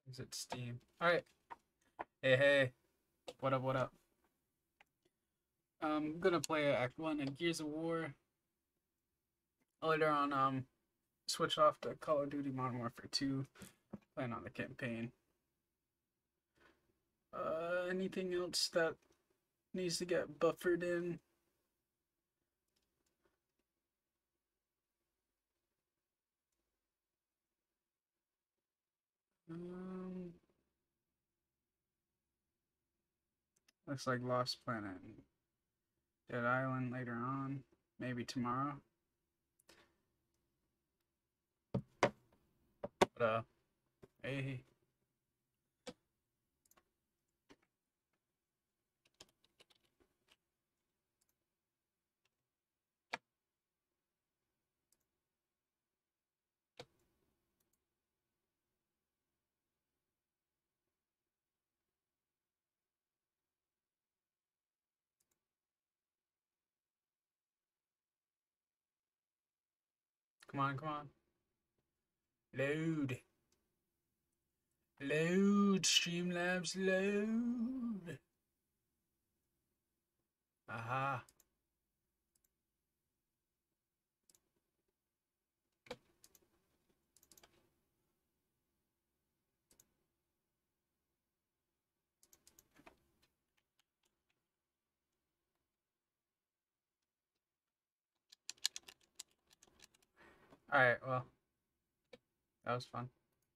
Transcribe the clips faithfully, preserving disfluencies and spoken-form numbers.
Is it Steam? Alright. Hey, hey. What up, what up? I'm gonna play Act one of Gears of War. Later on, um, switch off to Call of Duty Modern Warfare two. Playing on the campaign. Uh, anything else that needs to get buffered in? Um, looks like Lost Planet and Dead Island later on. Maybe tomorrow. But, uh, hey. Come on, come on. Load. Load, Streamlabs, load. Aha. Alright, well, that was fun.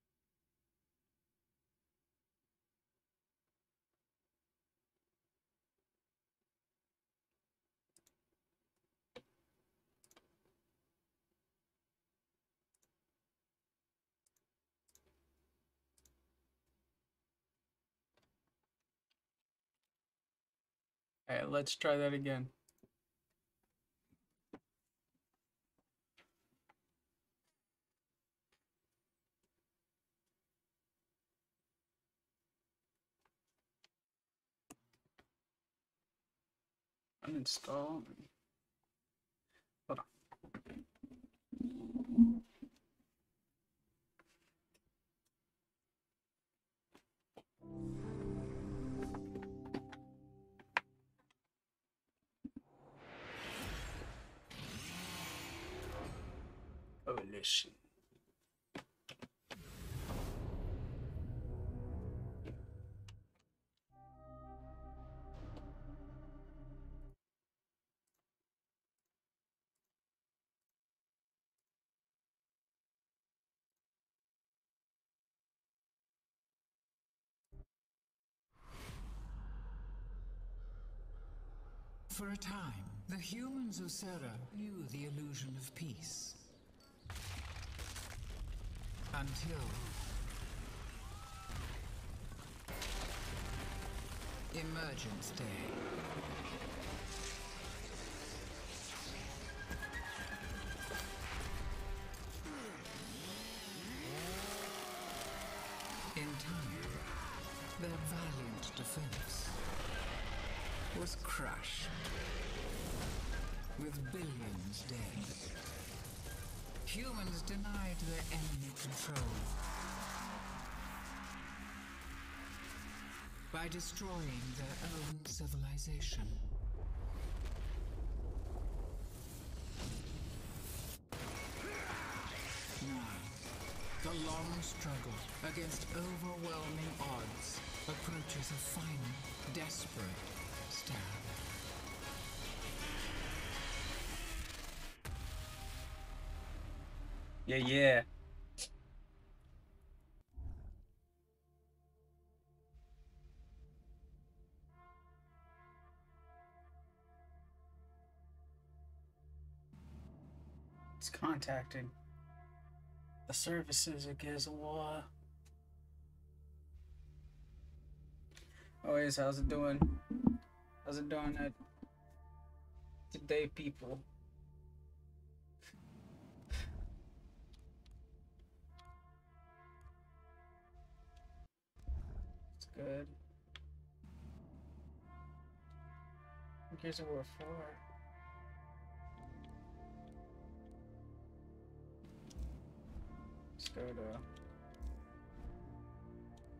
Alright, let's try that again. Uninstall. Hold on. Coalition. For a time, the humans of Sera knew the illusion of peace. Until Emergence Day. In time, their valiant defense was crushed, with billions dead. Humans denied their enemy control by destroying their own civilization. Now, the long struggle against overwhelming odds approaches a final, desperate stand. Yeah, yeah. It's contacting the services of Gears of War. Always, how's it doing? How's it doing at today, people? It's good. Gears of War four. Let's go to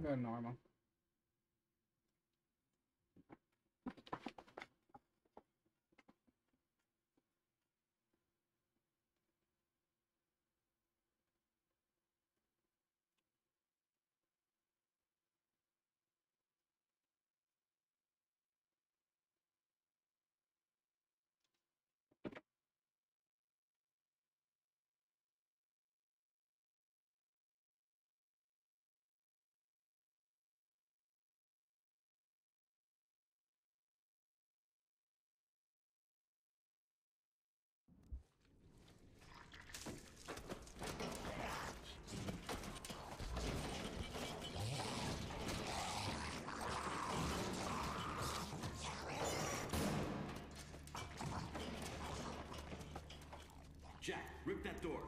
Go normal. Jack, rip that door.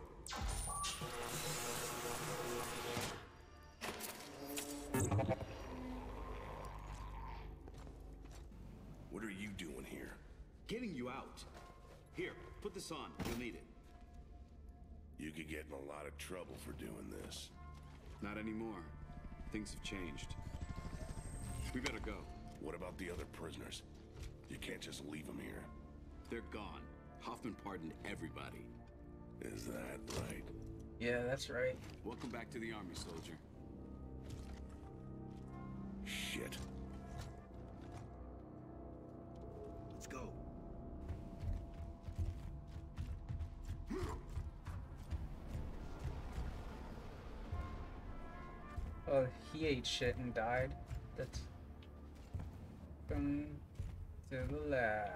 What are you doing here? Getting you out. Here, put this on. You'll need it. You could get in a lot of trouble for doing this. Not anymore. Things have changed. We better go. What about the other prisoners? You can't just leave them here. They're gone. Hoffman pardoned everybody. Is that right? Yeah, that's right. Welcome back to the army, soldier. Shit. Let's go. Oh, he ate shit and died. That's... Come to the lab.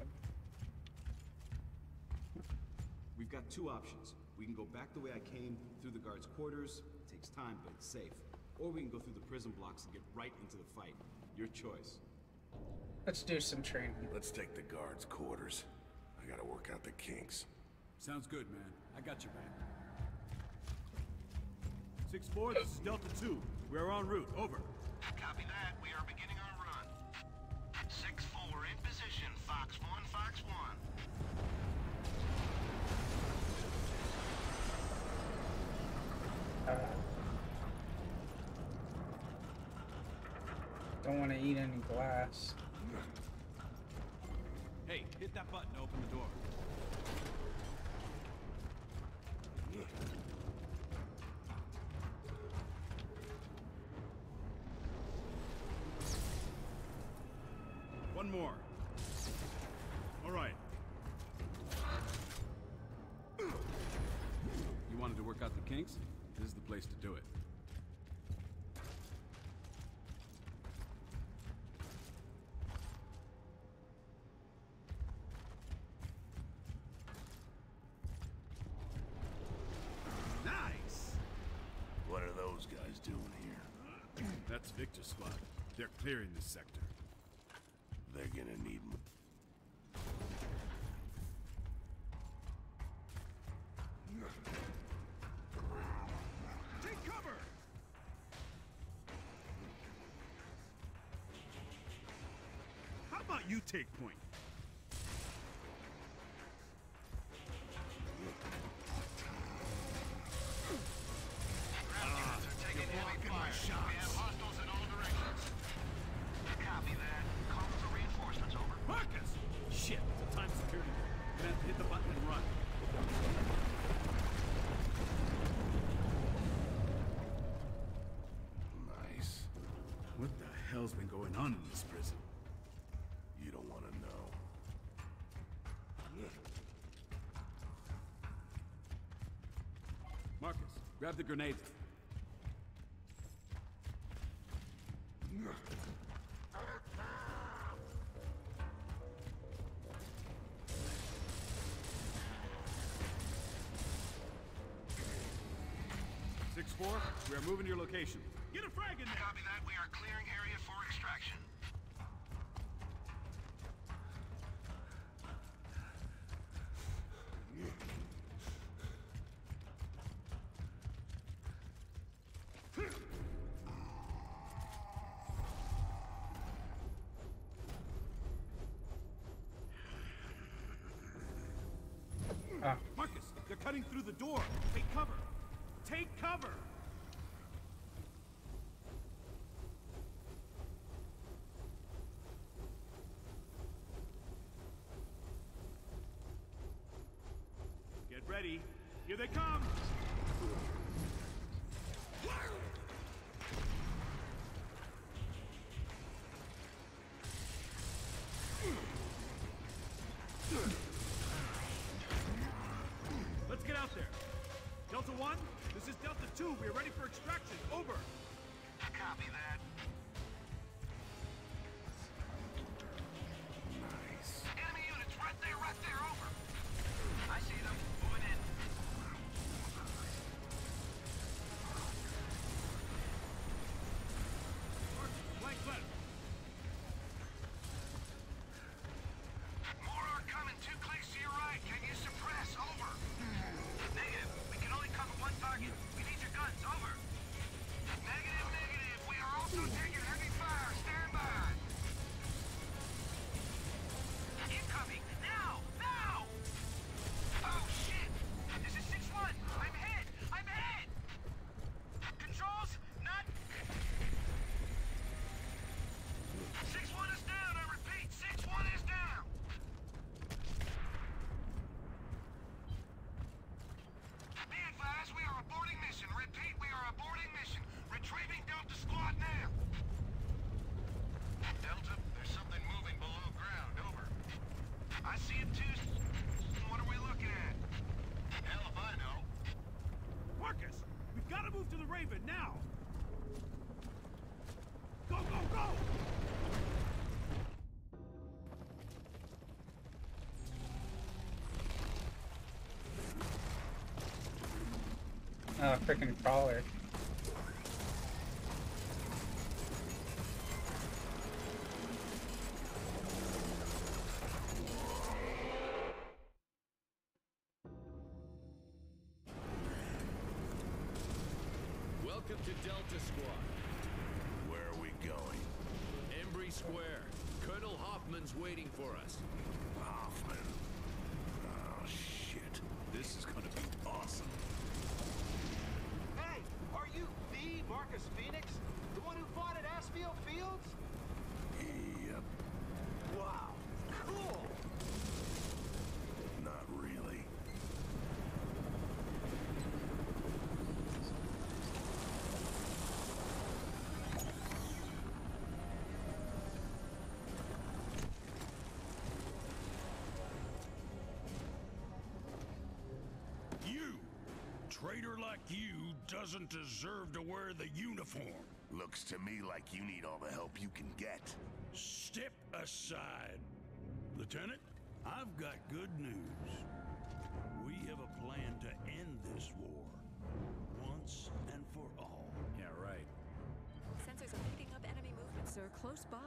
We've got two options. We can go back the way I came, through the guards' quarters. It takes time, but it's safe. Or we can go through the prison blocks and get right into the fight. Your choice. Let's do some training. Let's take the guards' quarters. I gotta work out the kinks. Sounds good, man. I got your back. six four, this is Delta two. We're en route. Over. Copy that. We are beginning our run. six four in position. Fox one, Fox one. Uh, don't want to eat any glass. Hey, hit that button to open the door. One more. All right. You wanted to work out the kinks? This is the place to do it. Nice! What are those guys doing here? That's Victor's squad. They're clearing this sector. They're gonna need m- Take cover! How about you take point? Ground units are taking heavy fire. We have hostiles in all directions. Copy that. Call for reinforcements, over. Marcus! Shit, it's a time security. Gonna have to hit the button and run. Nice. What the hell's been going on in this prison? You don't want to know. Marcus, grab the grenades. six four, we are moving to your location. Get a frag in there! Copy that. We are clearing area for extraction. Ah, Marcus, they're cutting through the door. Take cover. Take cover! Here they come! Let's get out there. Delta One, this is Delta Two. We are ready for extraction. Over. Copy that. Nice. Enemy units right there, right there, over. I see them. Moving in. Flank left. More are coming. Two clicks to your right. Can you suppress? Over. Negative. We can only cover one target. We need your guns. Over. Negative, negative. We are also taking heavy fire. Stand by. Incoming. Now! Now! Oh, shit! This is six one. I'm hit. I'm hit. Controls? Not... six one is down. I repeat. six one is down. Be advised, we are aborting mission. Repeat, we are aborting mission. Retrieving Delta Squad now. Delta, there's something moving below ground. Over. I see it too. What are we looking at? Hell if I know. Marcus, we've got to move to the Raven now. Go, go, go! Oh, freaking crawler. Welcome to Delta Squad. Where are we going? Embry Square. Colonel Hoffman's waiting for us. Hoffman. Oh, shit. This is gonna be awesome. Hey, are you the Marcus Phoenix? The one who fought at Asfield Fields? Yep. Wow, cool! Not really. You! Traitor like you doesn't deserve to wear the uniform. Looks to me like you need all the help you can get. Step aside. Lieutenant, I've got good news. We have a plan to end this war. Once and for all. Yeah, right. Sensors are picking up enemy movement, sir, close by.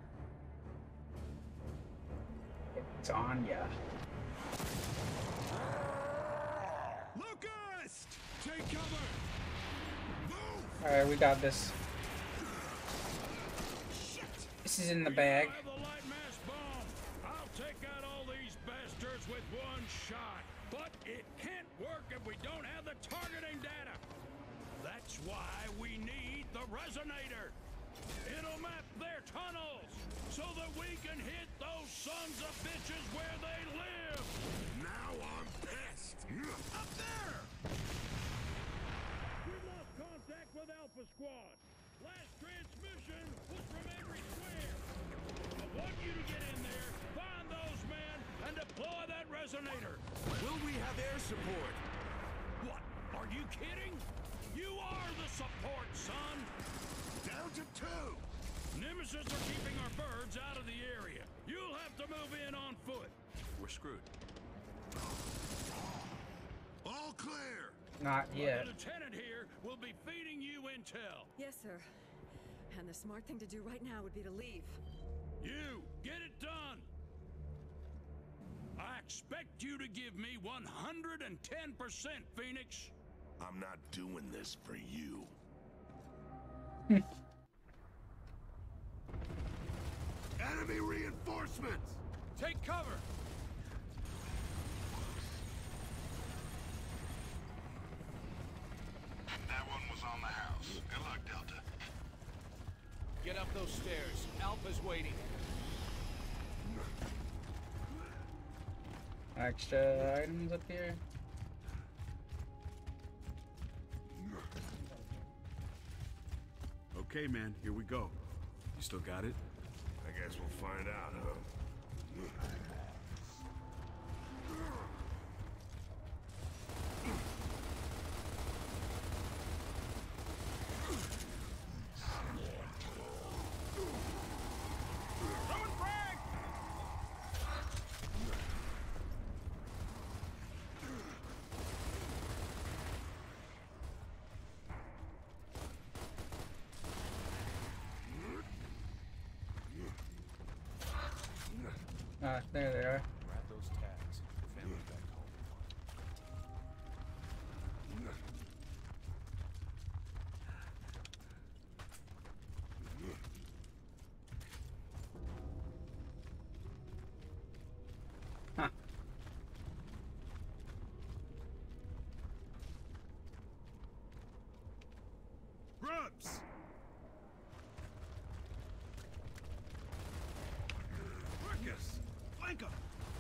It's on ya. Locust! Take cover! Move! Alright, we got this. Shit! This is in the bag. I have the light mass bomb. I'll take out all these bastards with one shot. But it can't work if we don't have the targeting data. That's why we need the resonator. It'll map their tunnels so that we can hit those sons of bitches where they live. Now I'm pissed. Up there! We've lost contact with Alpha Squad. Last transmission was from Embry Square. I want you to get in there, find those men, and deploy that resonator. Will we have air support? What? Are you kidding? You are the support, son! Down to two. Nemesis are keeping our birds out of the area. You'll have to move in on foot. We're screwed. All clear. Not yet. The lieutenant here will be feeding you intel. Yes, sir. And the smart thing to do right now would be to leave. You, get it done! I expect you to give me one hundred ten percent, Phoenix. I'm not doing this for you. Enemy reinforcements! Take cover! That one was on the house. Good luck, Delta. Get up those stairs. Alpha's waiting. Extra items up here. Okay, man, here we go. You still got it? I guess we'll find out, huh? Ah, there they are. Grab those tags. Family back home. Huh. Grubs! Marcus! Flank him!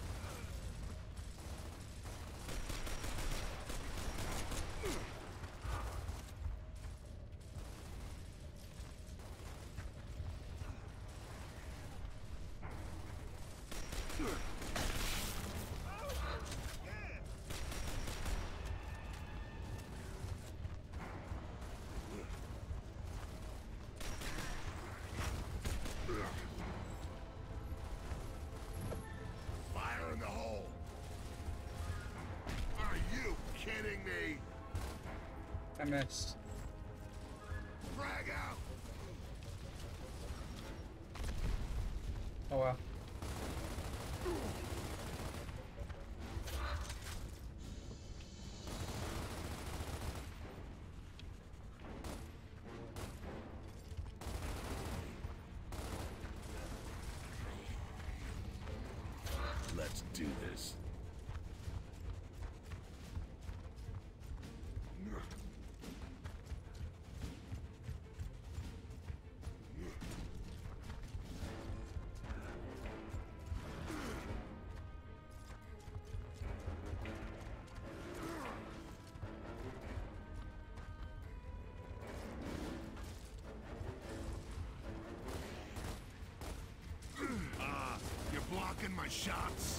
Fire in the hole! Are you kidding me? I missed. Frag out! Oh well. Let's do this. Ah, you're blocking my shots.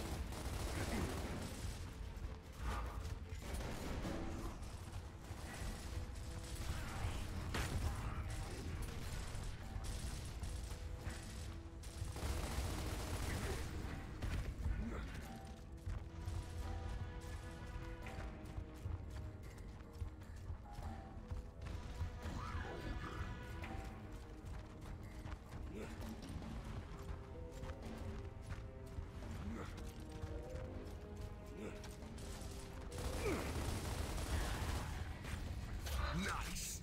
Nice.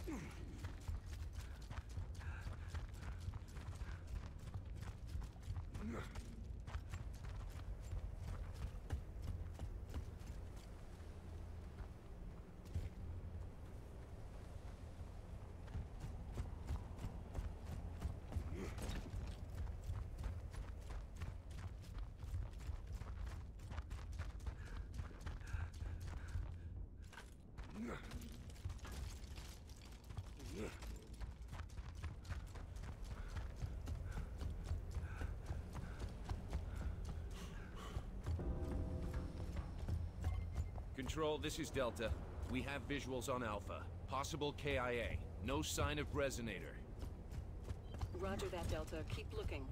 Control, this is Delta. We have visuals on Alpha. Possible K I A. No sign of Resonator. Roger that, Delta. Keep looking.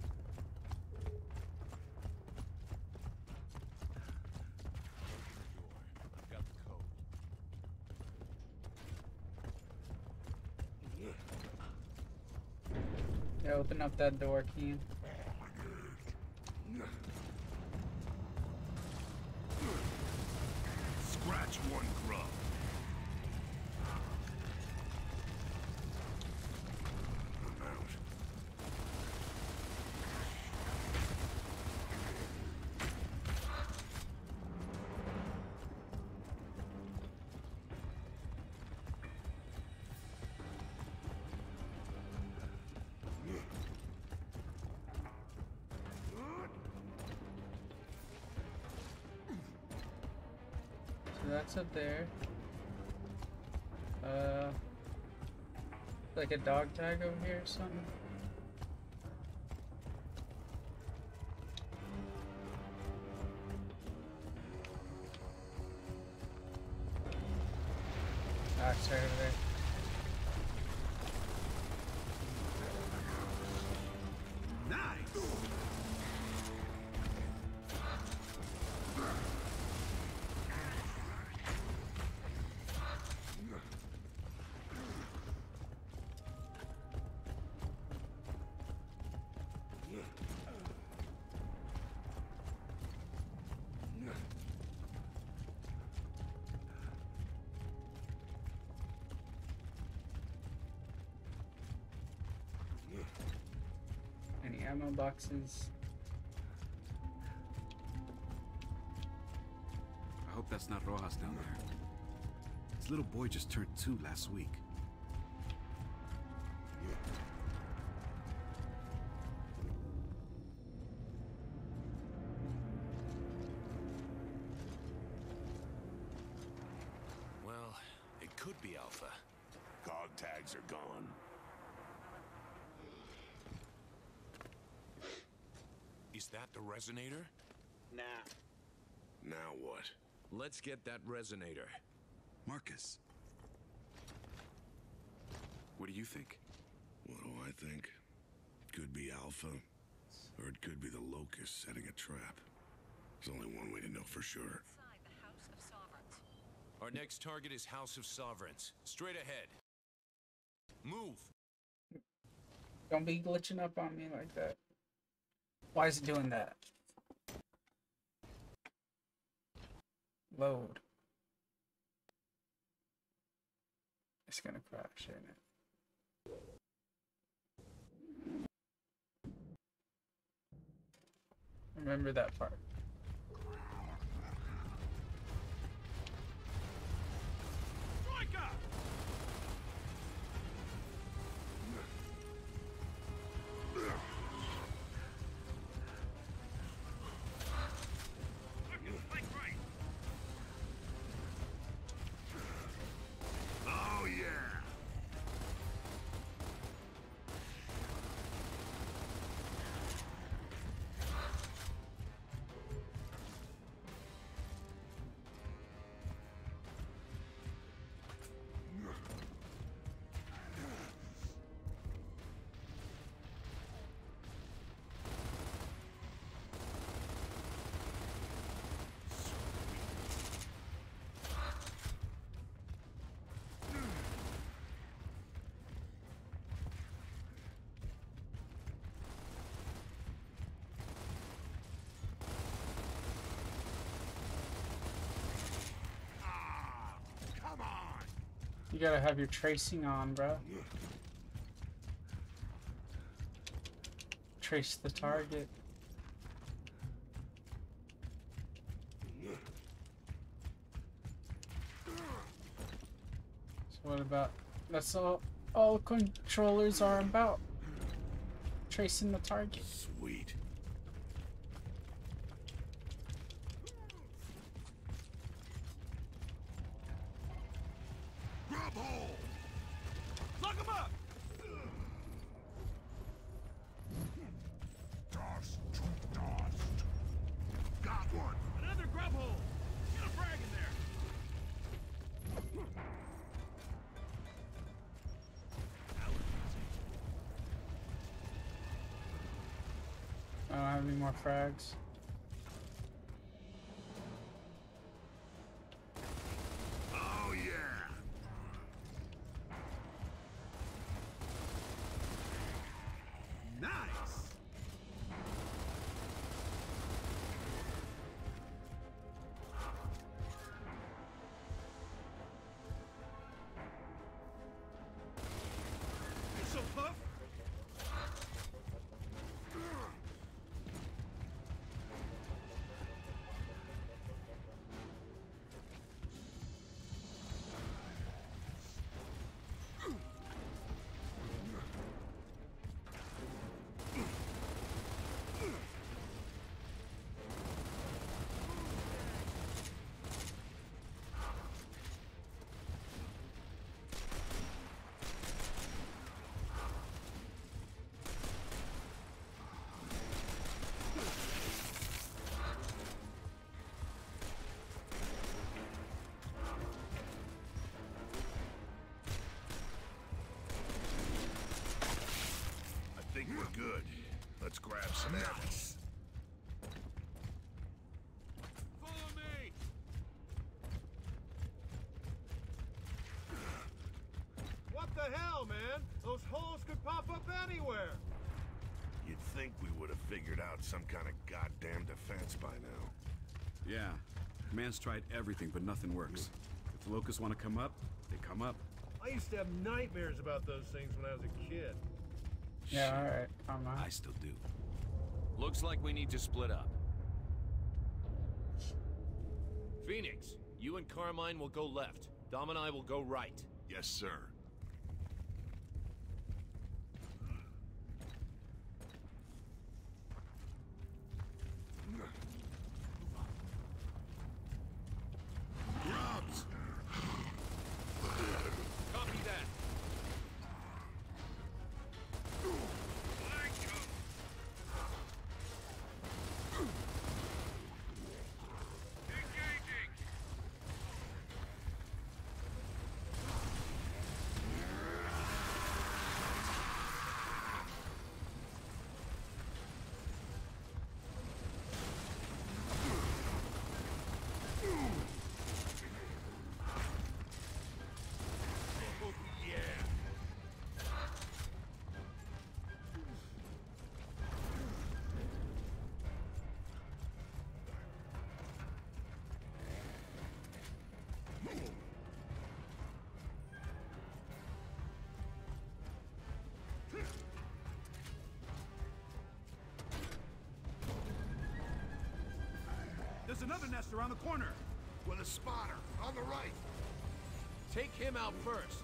I've got the code. Yeah, open up that door, Keen. Scratch one grub. I'm out. So that's up there. Uh, Like a dog tag over here or something. Ah, it's right over there. Any ammo boxes? I hope that's not Rojas down there. His little boy just turned two last week. Well, it could be Alpha. Cog tags are gone. Is that the resonator? Nah. Now what? Let's get that resonator. Marcus. What do you think? What do I think? Could be Alpha, or it could be the Locust setting a trap. There's only one way to know for sure. Inside the House of Sovereigns. Our next target is House of Sovereigns. Straight ahead. Move! Don't be glitching up on me like that. Why is it doing that? Load. It's gonna crash, ain't it? Remember that part. Troika! Oh, yeah! You gotta have your tracing on, bro. Trace the target. So what about... That's all all controllers are about. Tracing the target. Sweet. Grub hole! Lock him up! Dust to dust. Got one. Another grub hole! Get a frag in there! I don't have any more frags. Oh, yeah. Nice! You so puff? Good. Let's grab some apples. Follow me! What the hell, man? Those holes could pop up anywhere. You'd think we would have figured out some kind of goddamn defense by now. Yeah. Command's tried everything, but nothing works. If the locusts want to come up, they come up. I used to have nightmares about those things when I was a kid. Yeah, alright, come on. I still do. Looks like we need to split up. Phoenix, you and Carmine will go left. Dom and I will go right. Yes, sir. Grubs! Copy that. Engaging! There's another nest around the corner. With a spotter, on the right. Take him out first.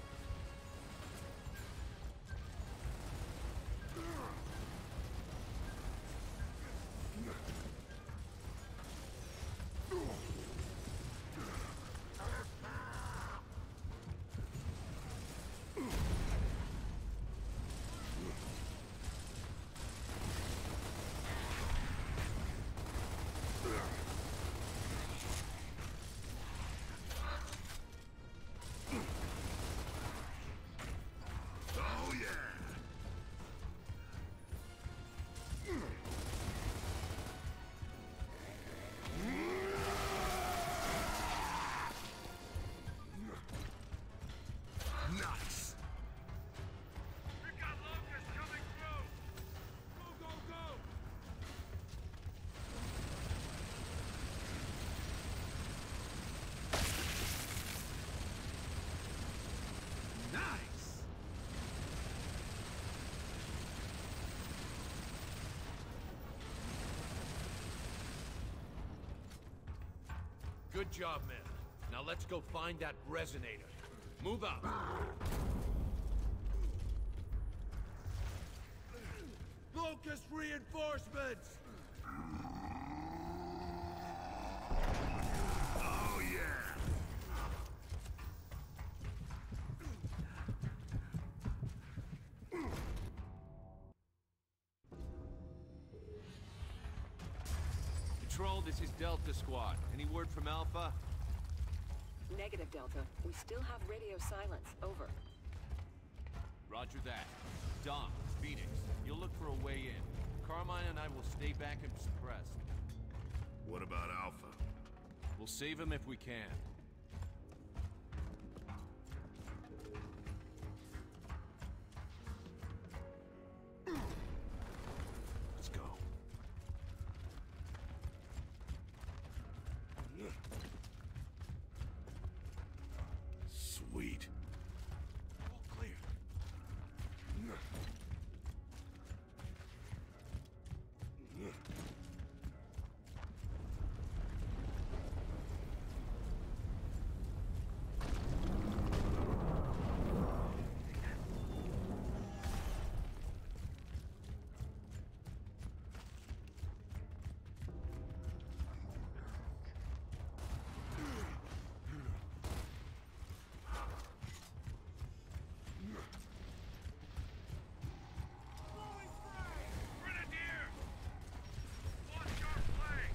Oh, yeah. Nice. We've got locusts coming through! Go, go, go! Nice! Good job, men. Now let's go find that resonator. Move out. Locust reinforcements! Oh, yeah. Control, this is Delta Squad. Any word from Alpha? Negative, Delta. We still have radio silence. Over. Roger that. Dom, Phoenix, you'll look for a way in. Carmine and I will stay back and suppress. What about Alpha? We'll save him if we can. Let's go. Sweet. All clear. Grenadier! Lost our flank!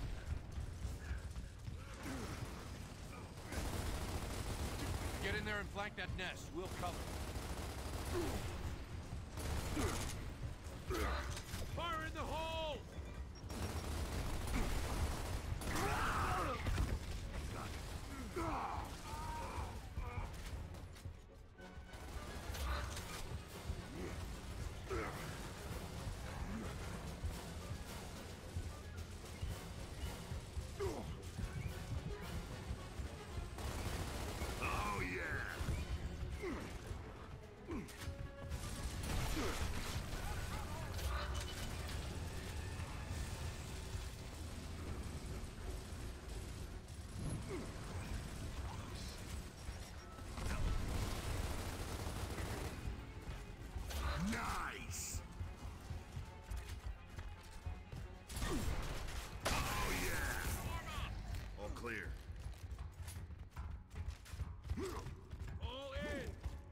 Get in there and flank that nest. We'll cover. Fire in the hole! Oh, yeah. Nice. Oh, yeah. All clear. All in!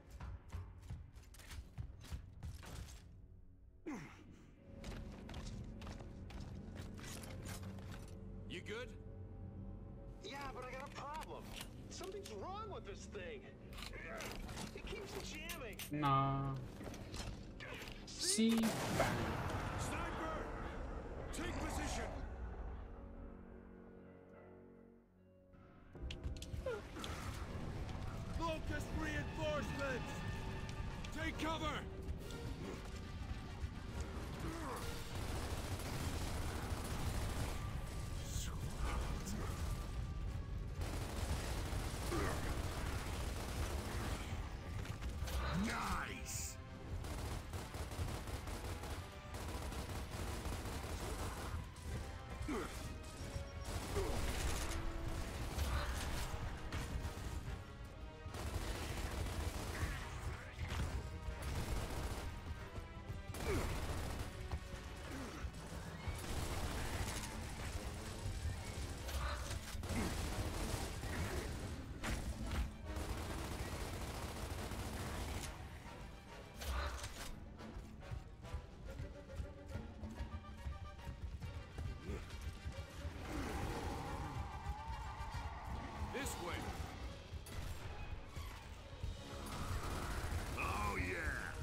You good? Yeah, but I got a problem. Something's wrong with this thing. It keeps jamming. Nah. See back. Sniper! Take position! Locust reinforcements! Take cover! Nice. This way. Oh, yeah.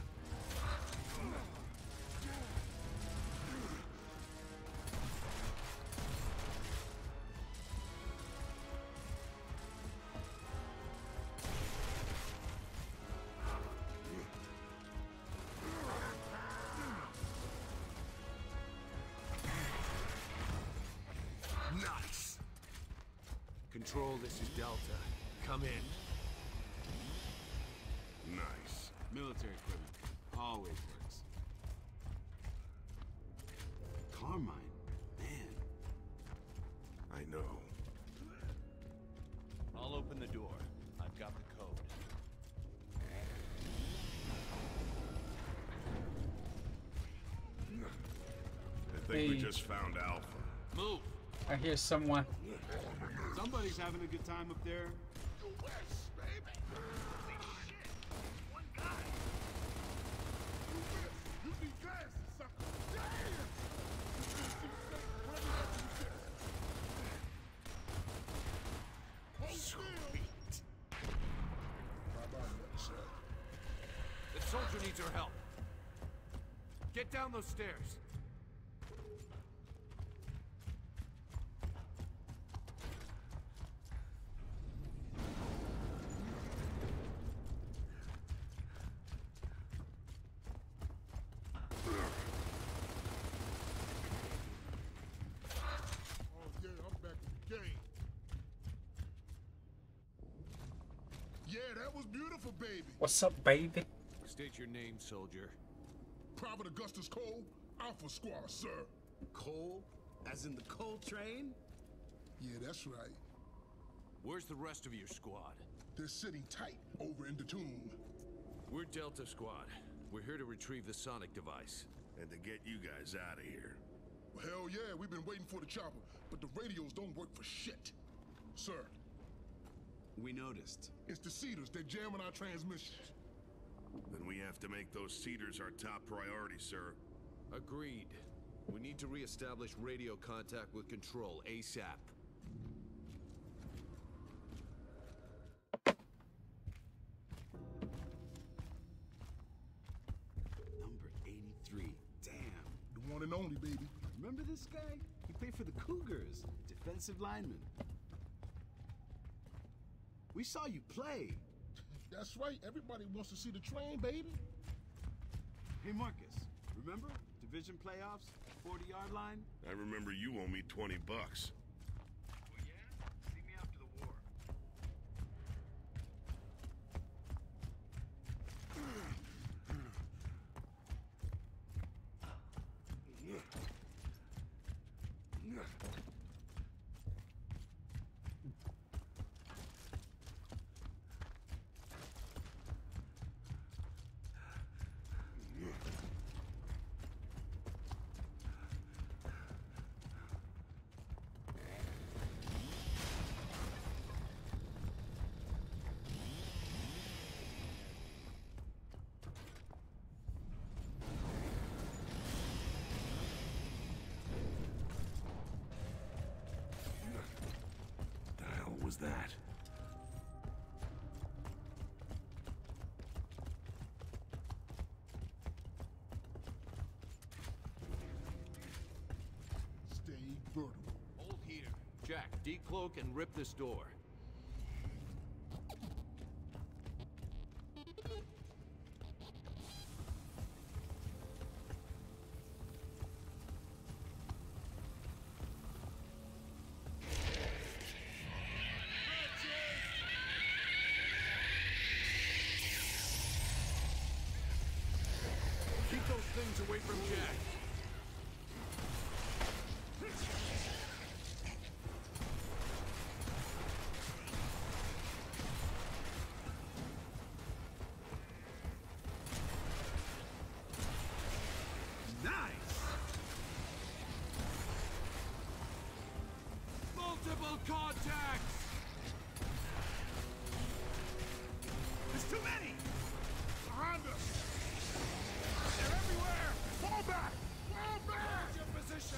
Nice. Control, this is Delta. Come in. Nice. Military equipment. Always works. Carmine. Man. I know. I'll open the door. I've got the code. I think we Hey. just found Alpha. Move! I hear someone. Somebody's having a good time up there. The soldier needs our help. Get down those stairs. Yeah, that was beautiful, baby. What's up, baby? State your name, soldier. Private Augustus Cole, Alpha Squad, sir. Coal? As in the coal train? Yeah, that's right. Where's the rest of your squad? They're sitting tight over in the tomb. We're Delta Squad. We're here to retrieve the sonic device. And to get you guys out of here. Well, hell yeah, we've been waiting for the chopper, but the radios don't work for shit. Sir, We noticed. it's the Cedars. They're jamming our transmissions. Then we have to make those Cedars our top priority, sir. Agreed. We need to re-establish radio contact with Control ASAP. Number eighty-three. Damn. one and only, baby. Remember this guy? He played for the Cougars, defensive lineman. We saw you play. That's right. Everybody wants to see the train, baby. Hey, Marcus, remember? Division playoffs, forty-yard line? I remember you owe me twenty bucks. Well, yeah? See me after the war. Was that? Stay vertical. Hold here. Jack, decloak and rip this door. Keep those things away from Jack. Nice! Multiple contacts! There's too many! Behind us! They're everywhere! Fall back! Fall back! Hold your position!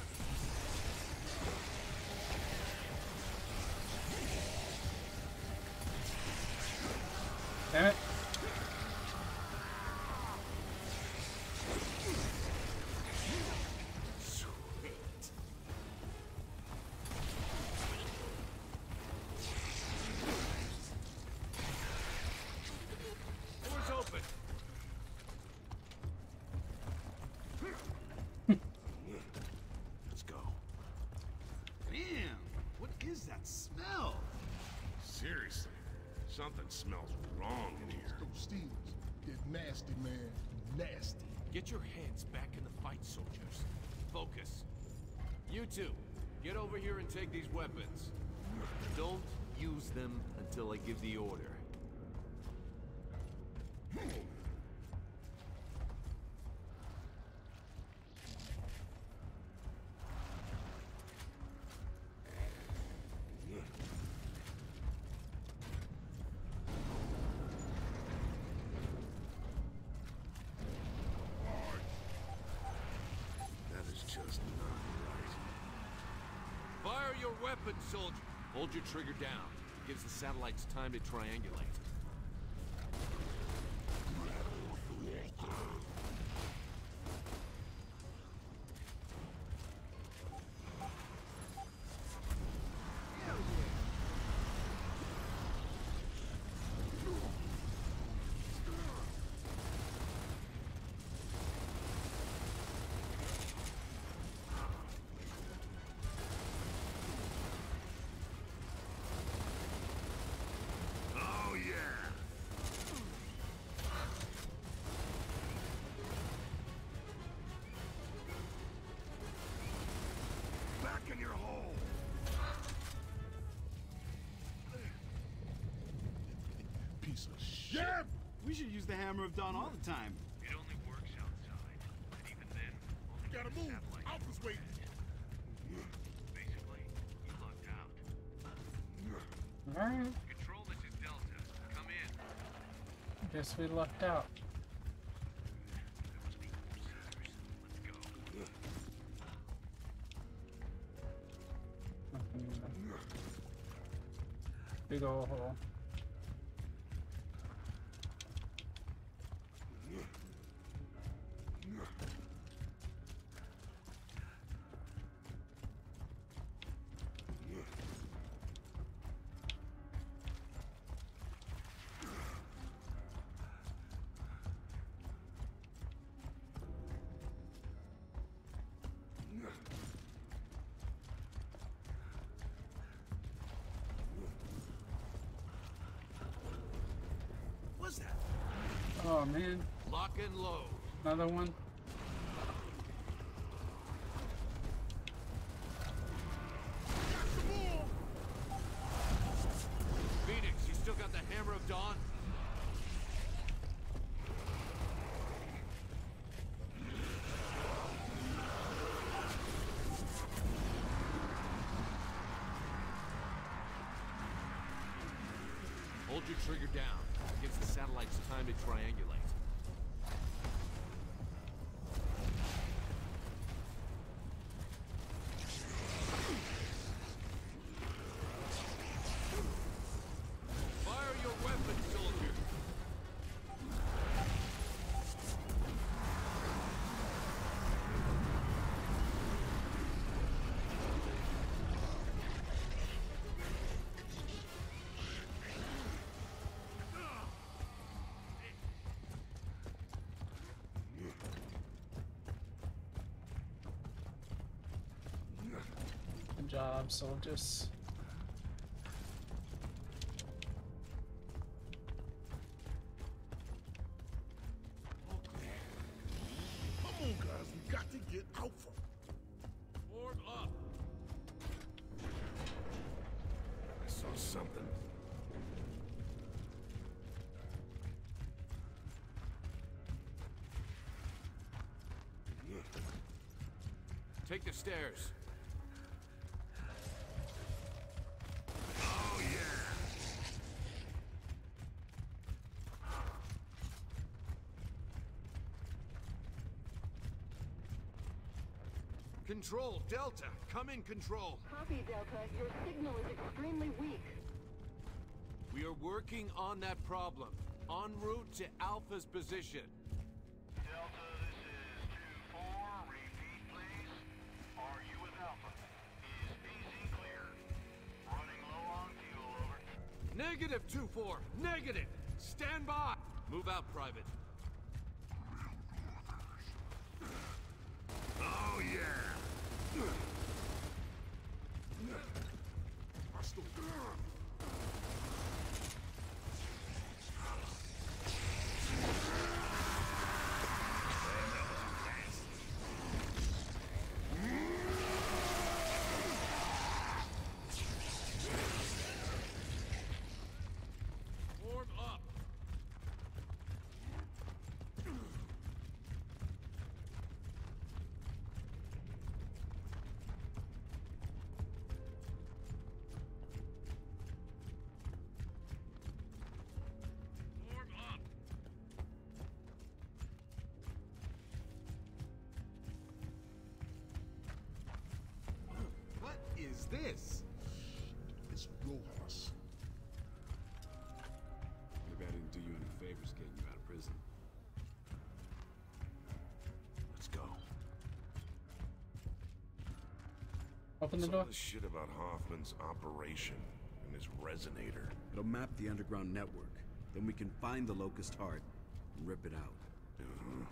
Damn it. Sweet. Door's open. Let's go. Damn! What is that smell? Seriously, something smells wrong in here. Those Steelers, they're nasty, man. Nasty. Get your heads back in the fight, soldiers. Focus. You two, get over here and take these weapons. Don't use them until I give the order. That is just not right. Fire your weapons, soldier. Hold your trigger down. Gives the satellites time to triangulate. Oh, yeah! Back in your hole! Piece of shit. Yeah! We should use the Hammer of Dawn all the time. It only works outside. And even then, only Gotta when the move. satellite Alpha's waiting. Basically, you lucked out. Alright. Control, this is Delta. Come in. Guess we lucked out. Let's go. Nothing in there. Big ol' hole. Oh man. Lock and load. Another one. Phoenix, you still got the Hammer of Dawn? Hold your trigger down. Gives the satellites time to triangulate. Fire your weapon, soldier. Good job, soldiers. Come on, guys. We got to get Alpha. Form up. I saw something. Take the stairs. Oh, yeah. Control, Delta. Come in, Control. Copy, Delta. Your signal is extremely weak. We are working on that problem. En route to Alpha's position. Delta, this is two four. Repeat, please. Are you with Alpha? Is B Z clear? Running low on fuel, over. Negative two four. Negative. Stand by. Move out, Private. Oh, yeah. Hostile. Form up. Form up. What is this? It's Rojas. Maybe I didn't do you any favors getting you out of prison. Let's go. Open the Some door. of this shit about Hoffman's operation and his resonator. It'll map the underground network. Then we can find the Locust Heart and rip it out. Uh-huh.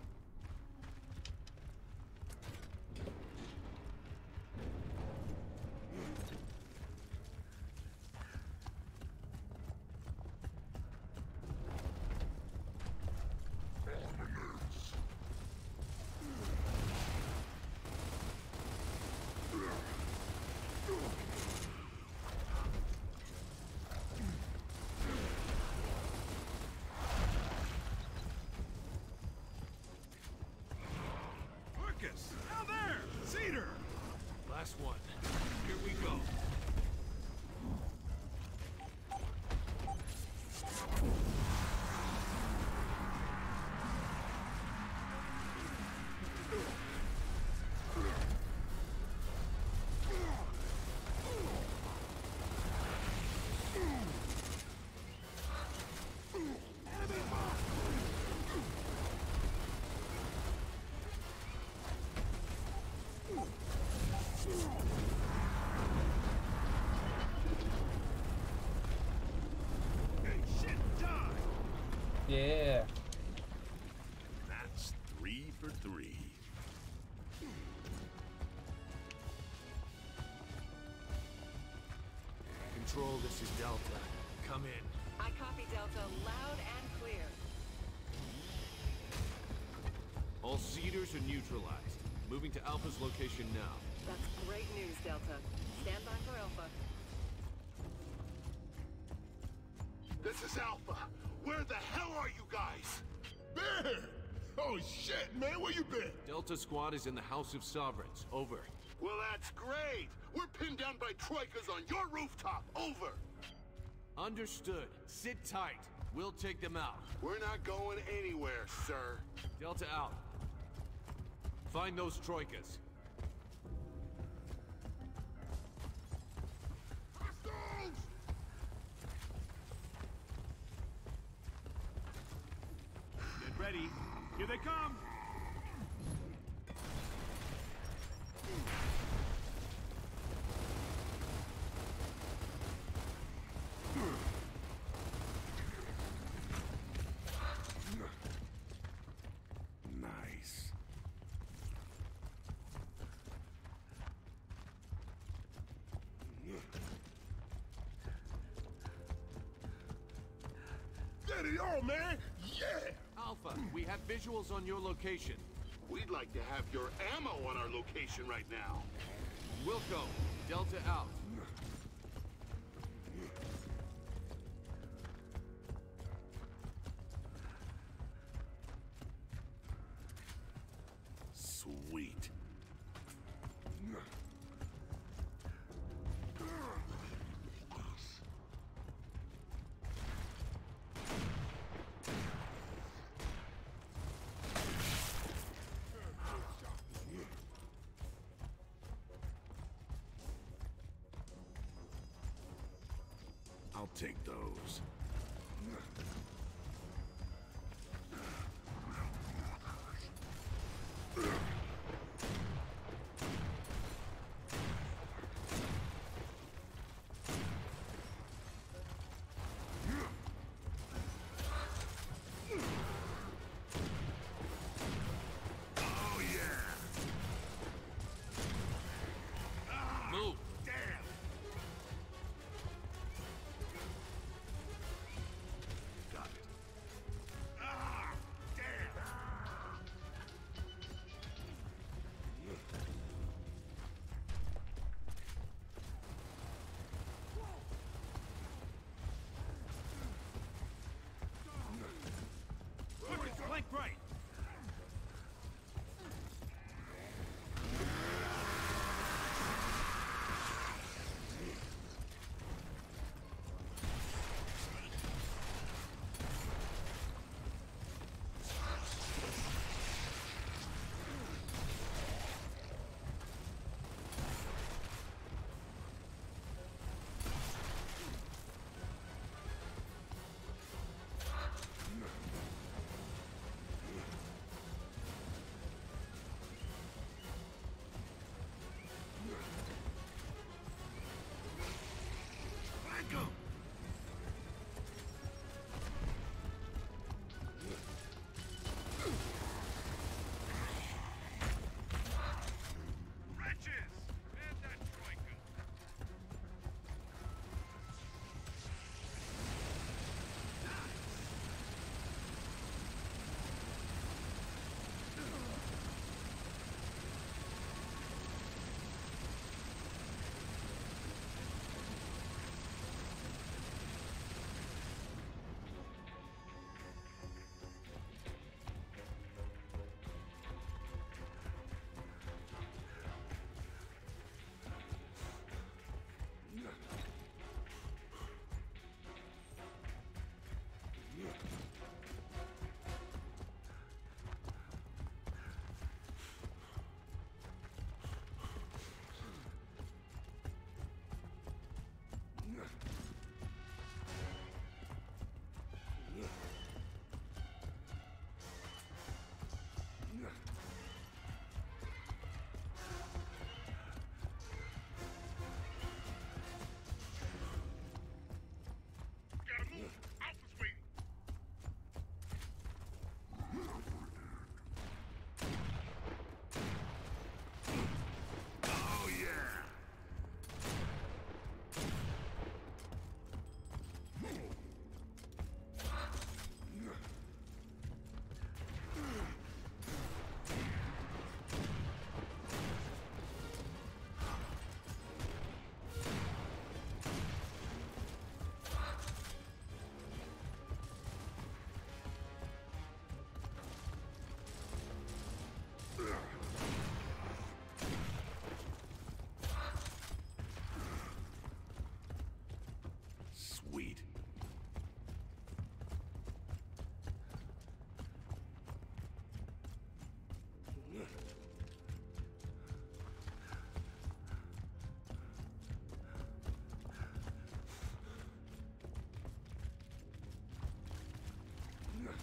Marcus! Now there! Cedar! Last one. Here we go. Yeah. That's three for three. Control, this is Delta. Come in. I copy, Delta, loud and clear. Traitors are neutralized. Moving to Alpha's location now. That's great news, Delta. Stand by for Alpha. This is Alpha. Where the hell are you guys? Ben! Oh shit, man, where you been? Delta Squad is in the House of Sovereigns. Over. Well, that's great. We're pinned down by Troikas on your rooftop. Over. Understood. Sit tight. We'll take them out. We're not going anywhere, sir. Delta out. Find those Troikas. Hostiles! Get ready. Here they come. Nice. Get it on, man! Yeah! Alpha, we have visuals on your location. We'd like to have your ammo on our location right now. Wilco, Delta out. Sweet. I'll take those. Oh, yeah! Move. Damn! Got it. Ah! Damn! Focus, flank right.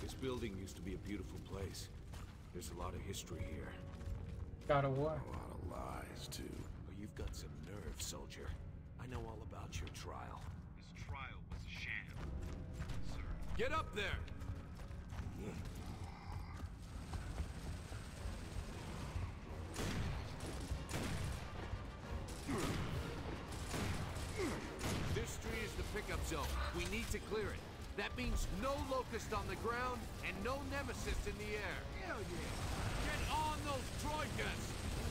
This building used to be a beautiful place. There's a lot of history here. God of War. A lot of lies, too. Oh, you've got some nerve, soldier. I know all about your trial. This trial was a sham, sir. Get up there! This street is the pickup zone. We need to clear it. That means no Locust on the ground and no Nemesis in the air. Hell yeah! Get on those troikas!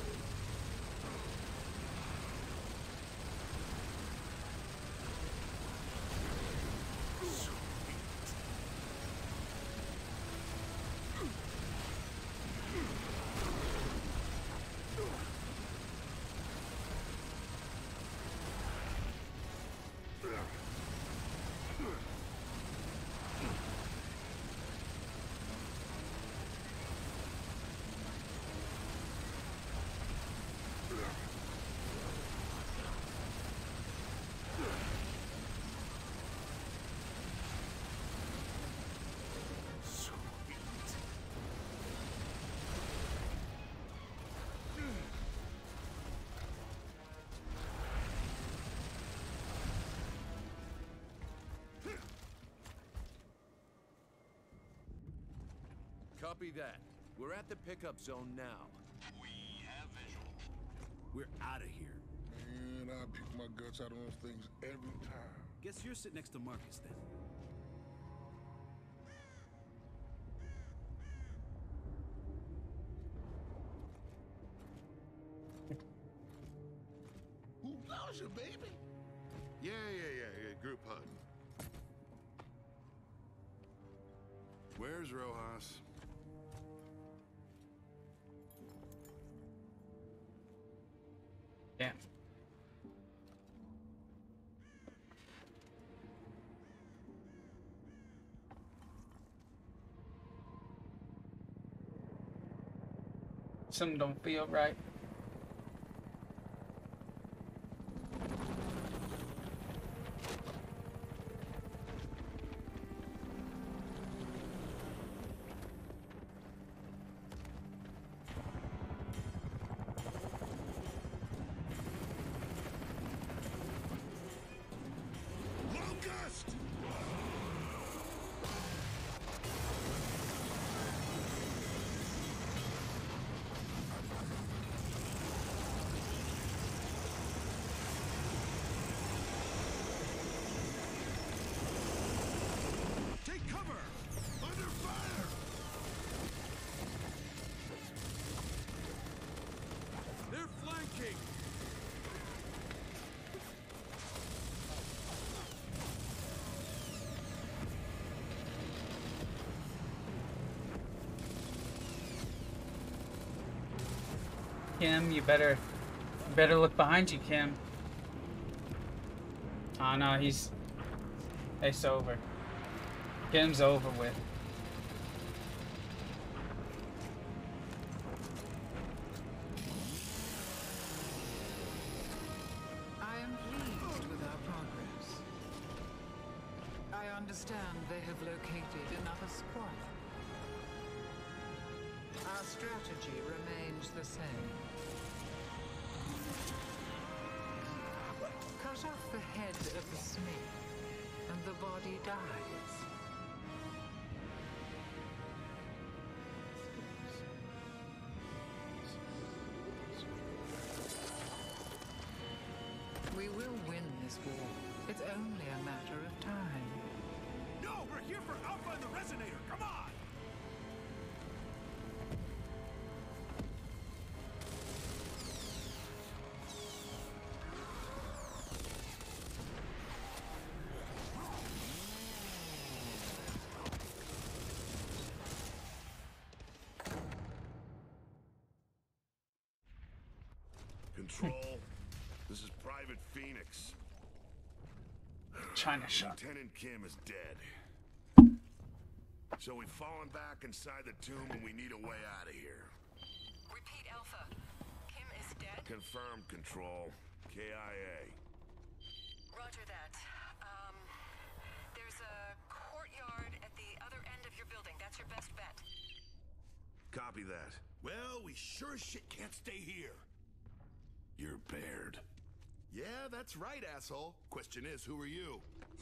Copy that. We're at the pickup zone now. We have visual. We're out of here. Man, I pick my guts out of those things every time. Guess you're sitting next to Marcus then. Who loves you, baby? Yeah, yeah, yeah, yeah. Group hug. Where's Rojas? Damn. Something don't feel right. Locust! Take cover! Under fire! They're flanking! Kim, you better you better look behind you, Kim. Oh no, he's it's over. Kim's over with. I am pleased with our progress. I understand they have located another squad. Our strategy remains the same. Cut off the head of the snake, and the body dies. We will win this war. It's only a matter of time. No, we're here for Alpha and the Resonator. Come on! Control. This is Private Phoenix. China shot. Lieutenant Kim is dead. So we've fallen back inside the tomb and we need a way out of here. Repeat, Alpha. Kim is dead? Confirmed, Control. K I A. Roger that. Um, there's a courtyard at the other end of your building. That's Copy that. Well, we sure as shit can't stay here. You're Baird. Yeah, that's right, asshole. Question is, who are you?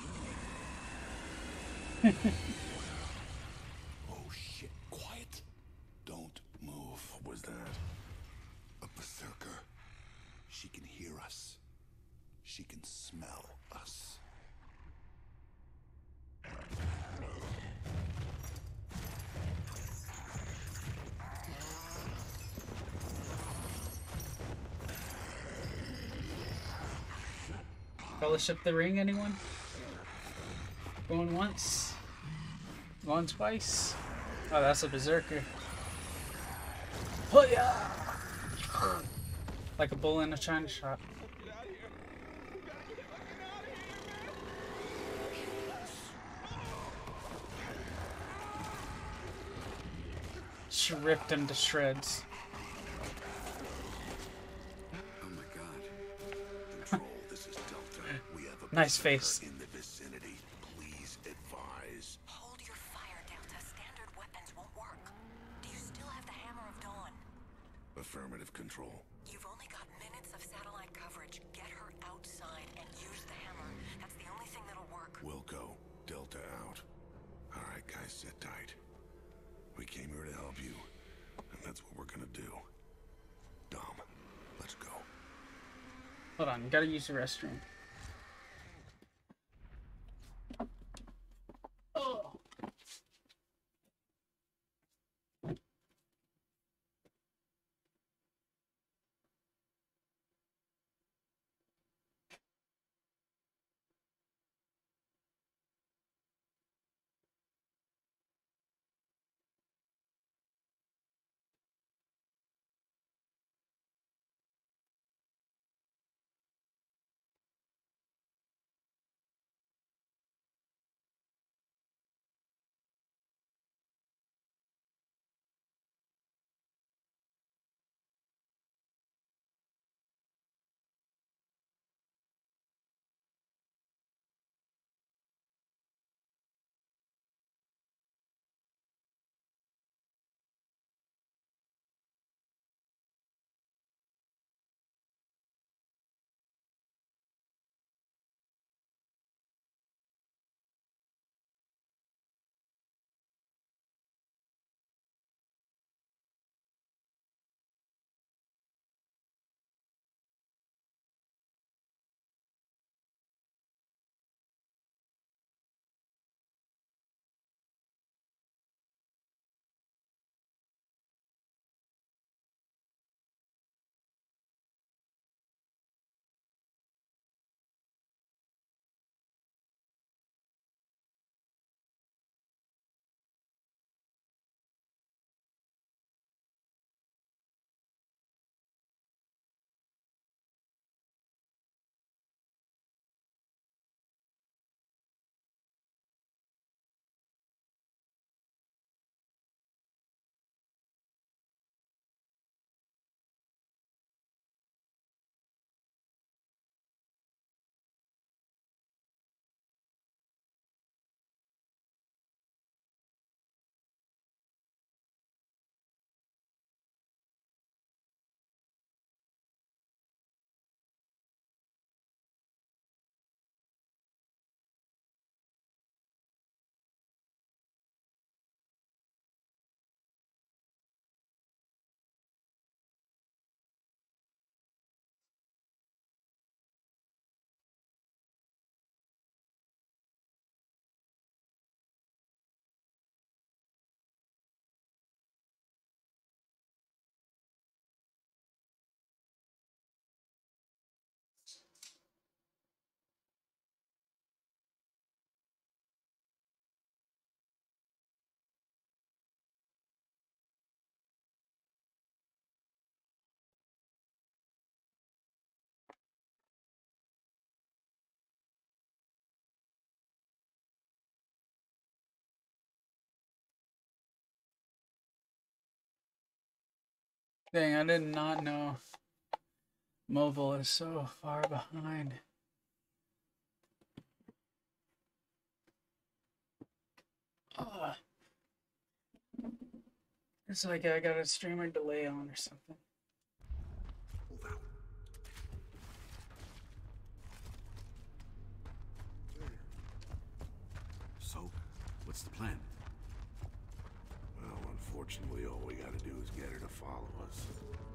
Oh shit, quiet. Don't move. What was that? A berserker. She can hear us. She can smell us. Fellowship the Ring, anyone? Going once? Going twice? Oh, that's a berserker. Oh yeah! Like a bull in a china shop. She ripped him to shreds. Oh my god. Control, this is Delta. We have a Nice face. in the vicinity. Please advise. Hold your fire, Delta. Standard weapons won't work. Do you still have the Hammer of Dawn? Affirmative, Control. You've only got minutes of satellite coverage. Get her outside and use the hammer. That's the only thing that'll work. Wilco, Delta out. Alright guys, sit tight. We came here to help you, and that's what we're gonna do. Dom, let's go. Hold on, you gotta use the restroom. Oh. Dang, I did not know mobile is so far behind. Uh, It's like I got a streamer delay on or something. Move out. So, what's the plan? Well, unfortunately, all we gotta do is get her to follow us.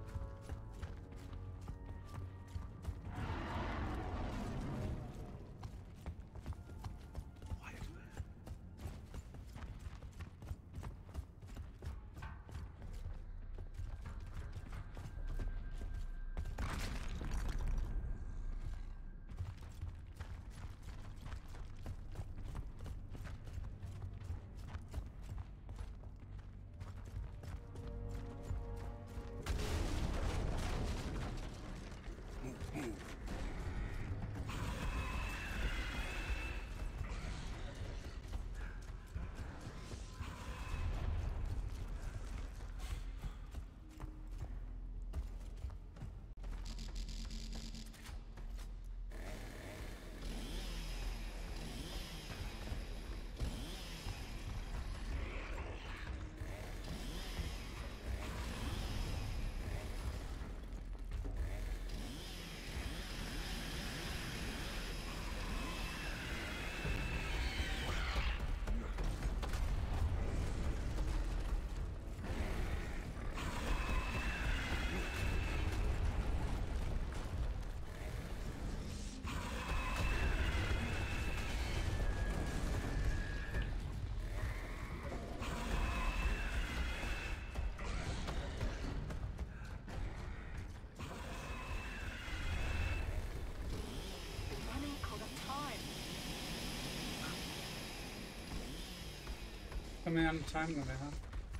Coming on time limit, huh?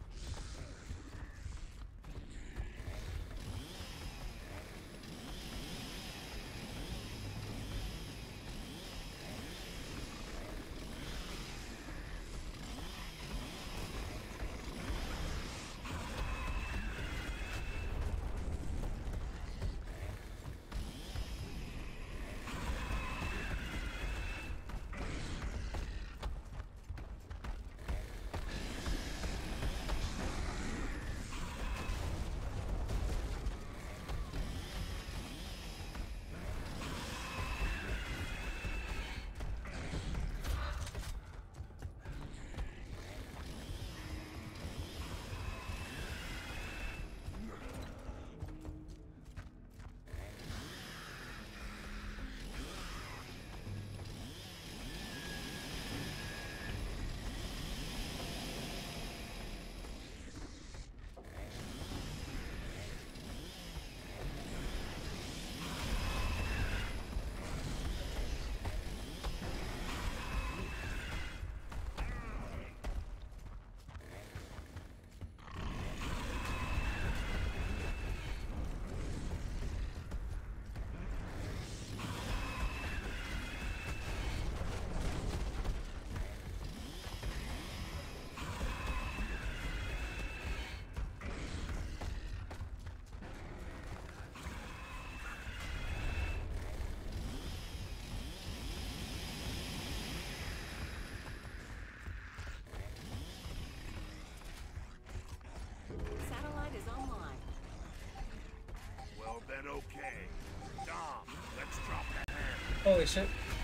Then okay. Dom, let's drop the hammer. Holy shit.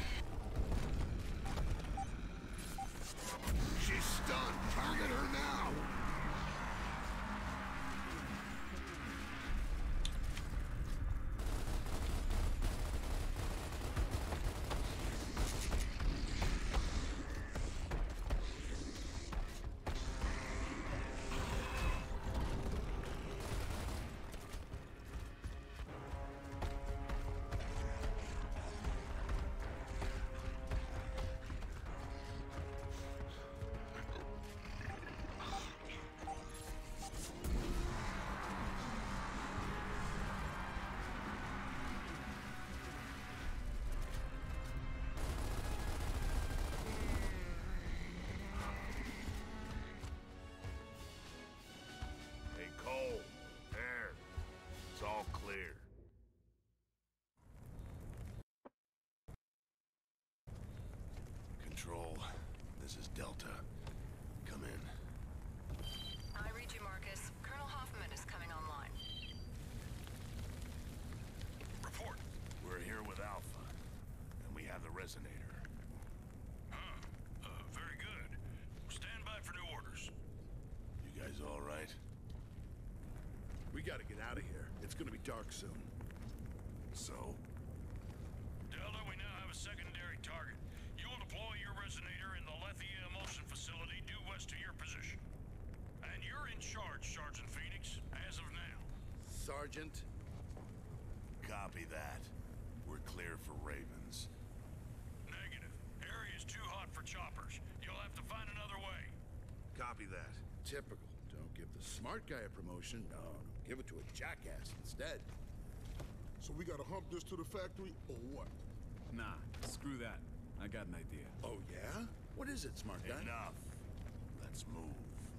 She's stunned. Target her now. resonator. Huh. Uh, very good. Stand by for new orders. You guys all right? We gotta get out of here. It's gonna be dark soon. So? Delta, we now have a secondary target. You will deploy your resonator in the Lethia Emulsion facility due west to your position. And you're in charge, Sergeant Phoenix, as of now. Sergeant? Copy that. We're clear for Ravens. Negative. Area's too hot for choppers. You'll have to find another way. Copy that. Typical. Don't give the smart guy a promotion. No, no. Give it to a jackass instead. So we gotta hump this to the factory, or what? Nah, screw that. I got an idea. Oh, yeah? What is it, smart guy? Enough. Let's move.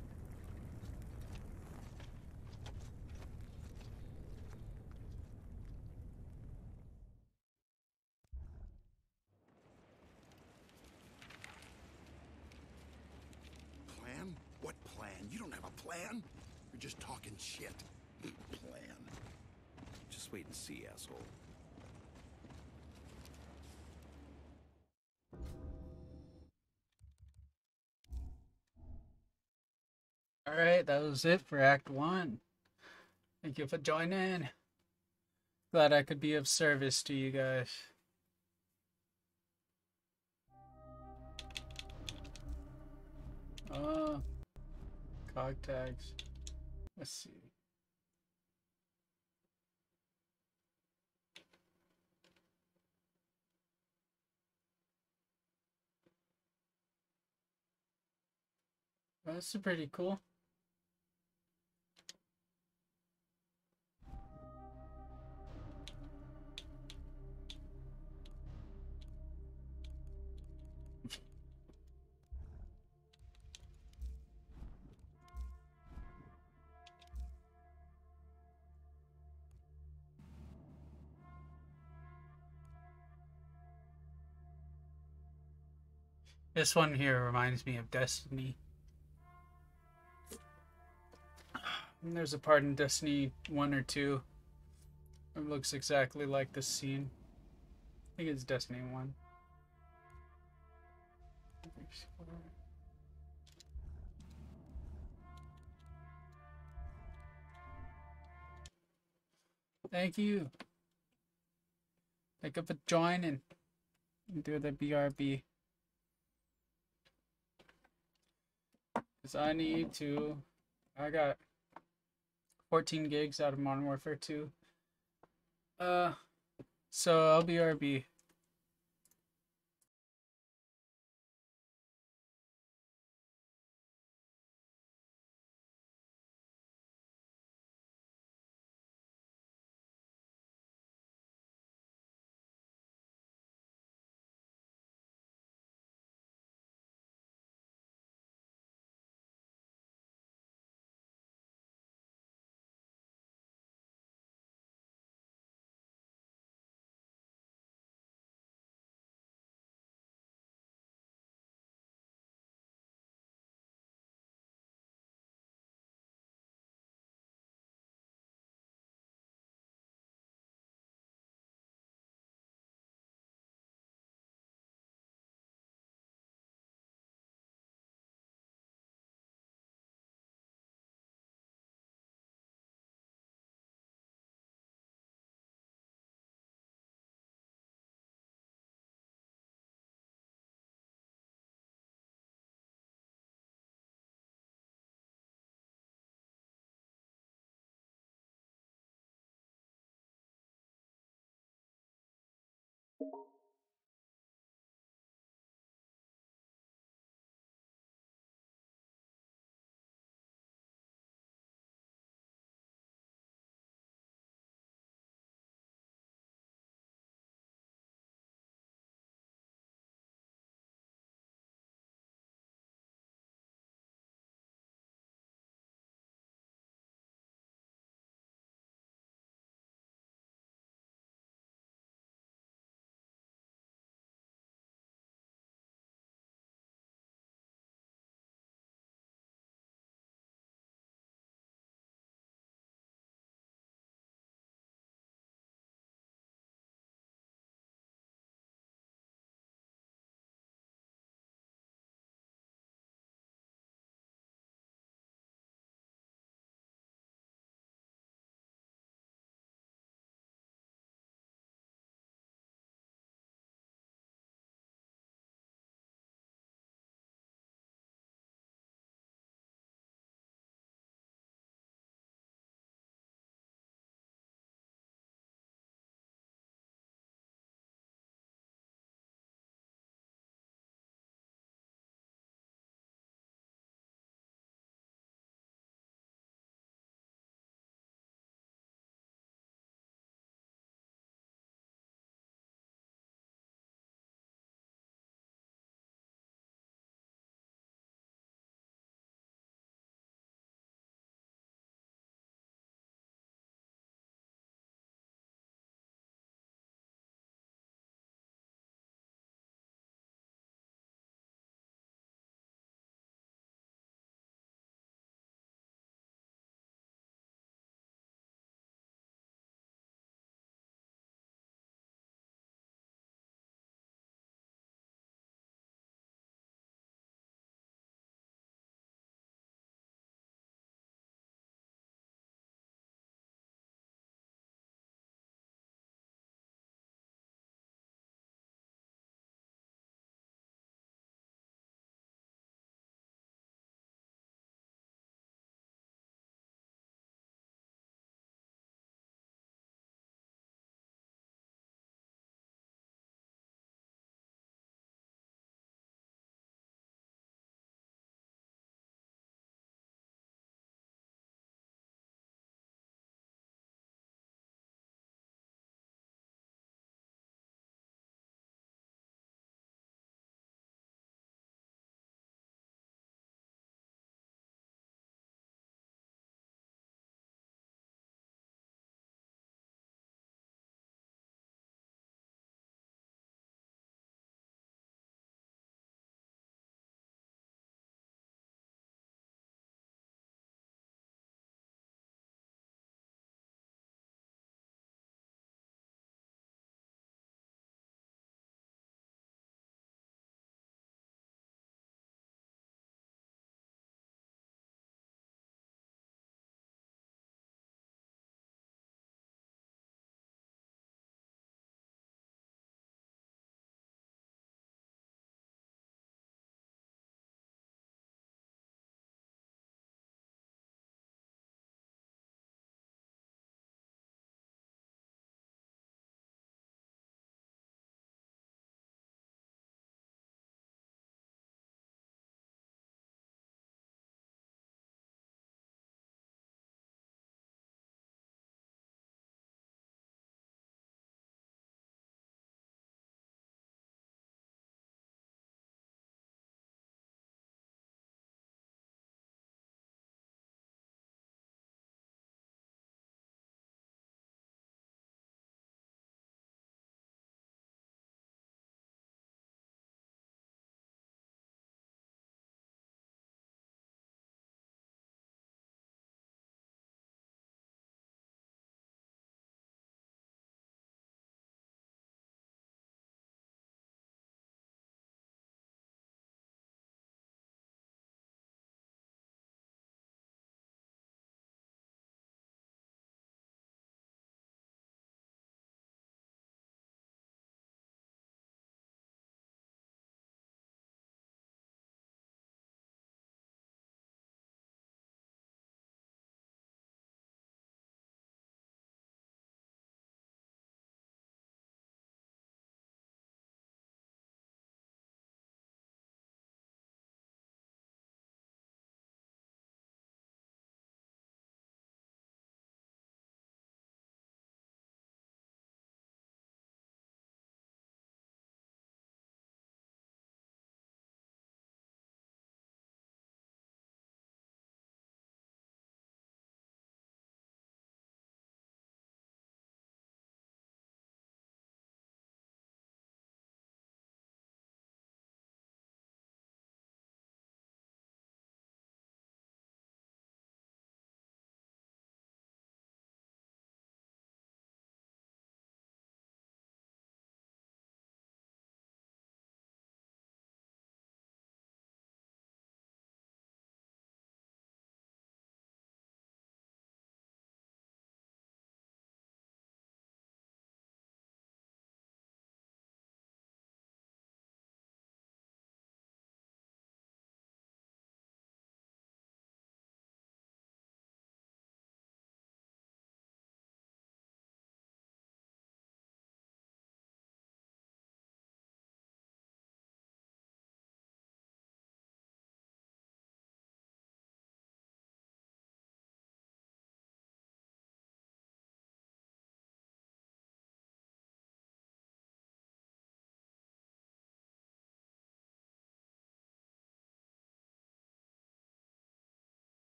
Plan? What plan? You don't have a plan? You're just talking shit. Plan. Just wait and see, asshole. Alright, that was it for Act one. Thank you for joining. Glad I could be of service to you guys. Oh, cog tags. Let's see. That's pretty cool. This one here reminds me of Destiny. And there's a part in Destiny one or two. It looks exactly like this scene. I think it's Destiny one. Thank you. Thank you for joining. Do the B R B. Because I need to. I got fourteen gigs out of Modern Warfare two. Uh, so I'll B R B.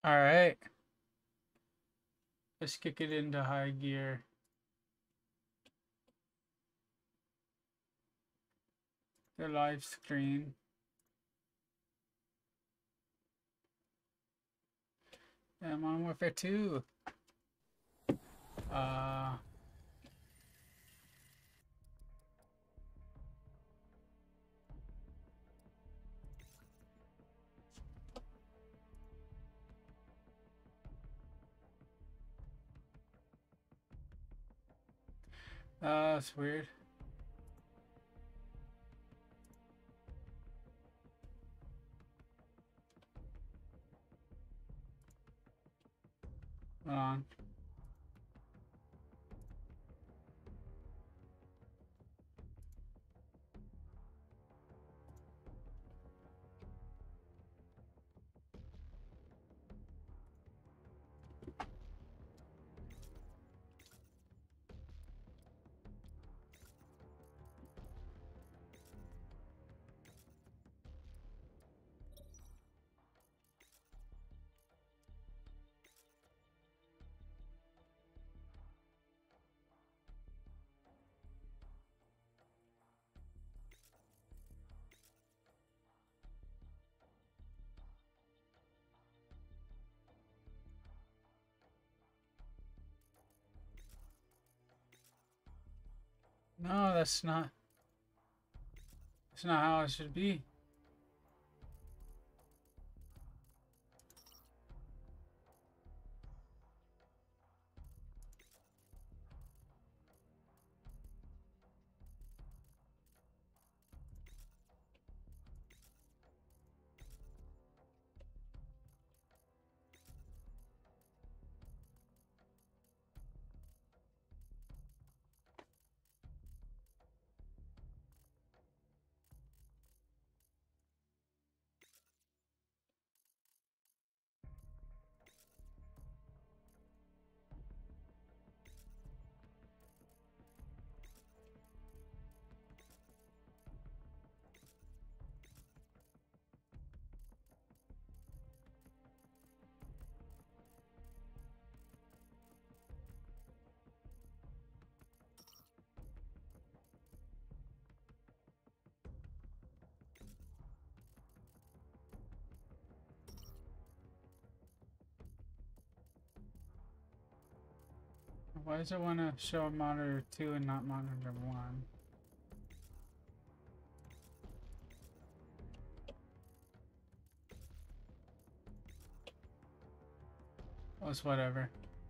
All right. Let's kick it into high gear. The live screen. Yeah, Modern Warfare two. Uh... Uh, that's weird. Hold on. No, that's not. That's not how it should be. Why does it want to show monitor two and not monitor one? Oh, it's whatever.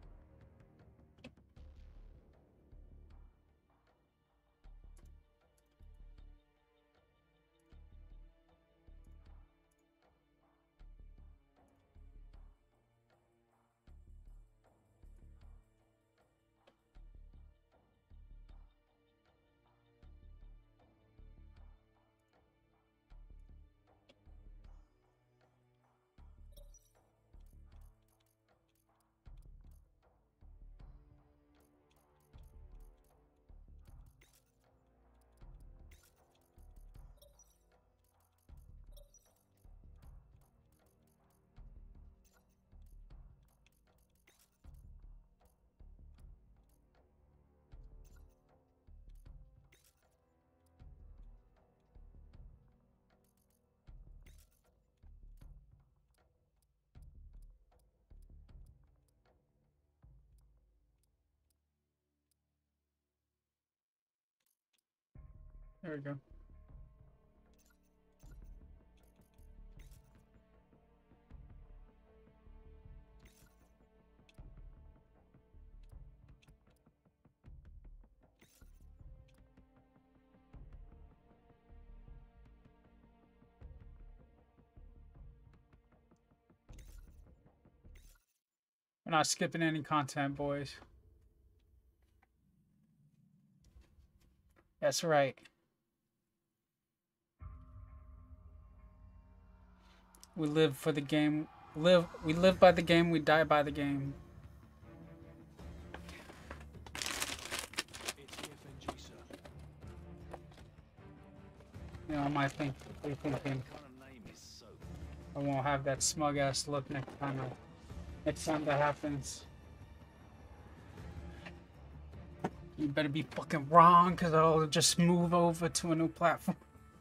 There we go. We're not skipping any content, boys. That's right. We live for the game. Live. We live by the game. We die by the game. You know, I might think, be thinking, I won't have that smug ass look next time I Next time that happens, you better be fucking wrong, cause I'll just move over to a new platform.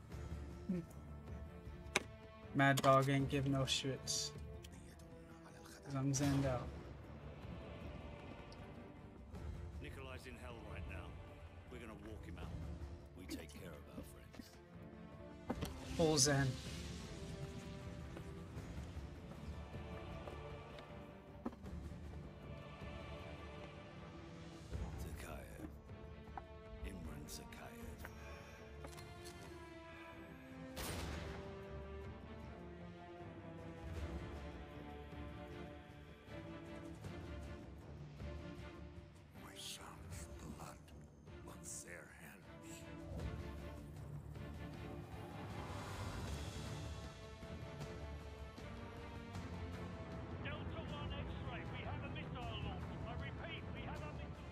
Mad Dog ain't give no shits. Cause I'm zenned out. Nikolai's in hell right now. We're gonna walk him out. We take care of our friends. Full zen. Zakhaev. Imran Zakhaev. My son's blood on their hands. Delta one X-ray, we have a missile launch. I repeat, we have a missile.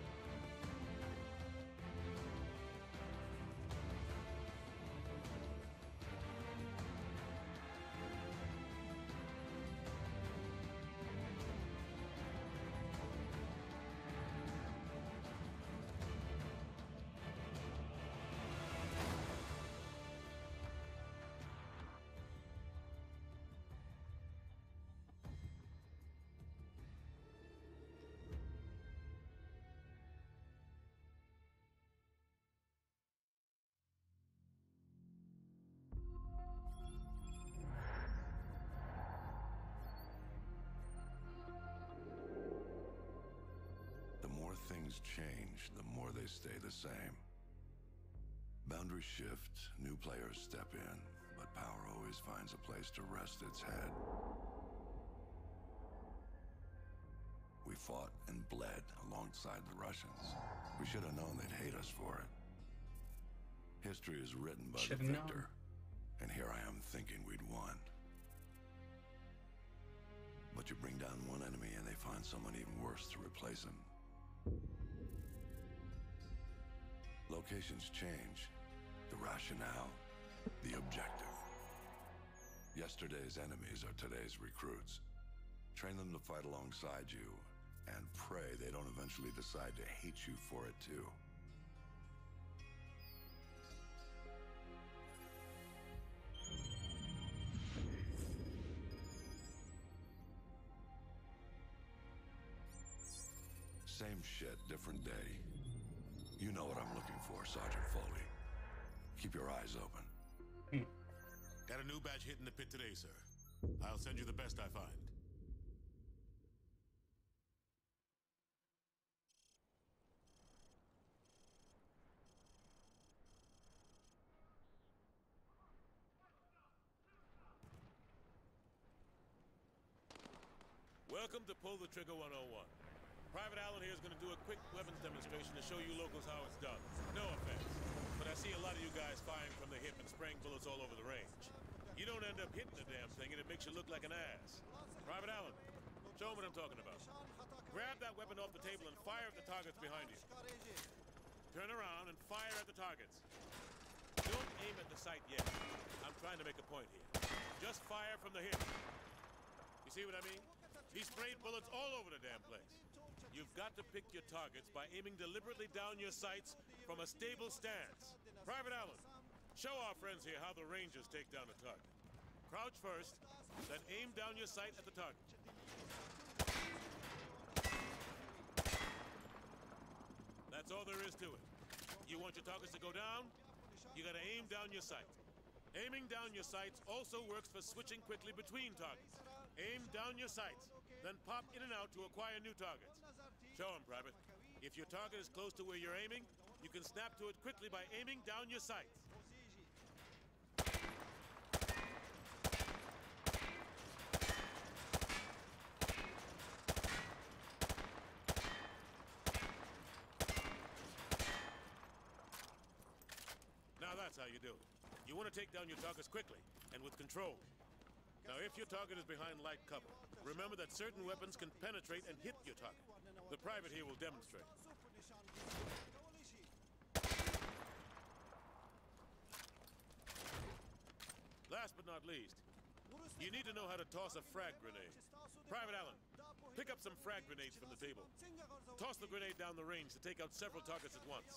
The more things change, the more they stay the same. Boundaries shift, new players step in, but power always finds a place to rest its head. We fought and bled alongside the Russians. We should have known they'd hate us for it. History is written by Should've the known. victor, and here I am thinking we'd won. But you bring down one enemy and they find someone even worse to replace him. Locations change. The rationale, the objective. Yesterday's enemies are today's recruits. Train them to fight alongside you, and pray they don't eventually decide to hate you for it too. Same shit, different day. You know what I'm looking for, Sergeant Foley. Keep your eyes open. Got a new batch hitting the pit today, sir. I'll send you the best I find. Welcome to Pull the Trigger one oh one. Private Allen here is going to do a quick weapons demonstration to show you locals how it's done. No offense, but I see a lot of you guys firing from the hip and spraying bullets all over the range. You don't end up hitting the damn thing and it makes you look like an ass. Private Allen, show them what I'm talking about. Grab that weapon off the table and fire at the targets behind you. Turn around and fire at the targets. Don't aim at the sight yet. I'm trying to make a point here. Just fire from the hip. You see what I mean? He sprayed bullets all over the damn place. You've got to pick your targets by aiming deliberately down your sights from a stable stance. Private Allen, show our friends here how the Rangers take down a target. Crouch first, then aim down your sight at the target. That's all there is to it. You want your targets to go down? You gotta aim down your sight. Aiming down your sights also works for switching quickly between targets. Aim down your sights, then pop in and out to acquire new targets. Show him, Private. If your target is close to where you're aiming, you can snap to it quickly by aiming down your sights. Now that's how you do it. You want to take down your targets quickly and with control. Now, if your target is behind light cover, remember that certain weapons can penetrate and hit your target. The private here will demonstrate. Last but not least, you need to know how to toss a frag grenade. Private Allen, Pick up some frag grenades from the table. Toss the grenade down the range to take out several targets at once.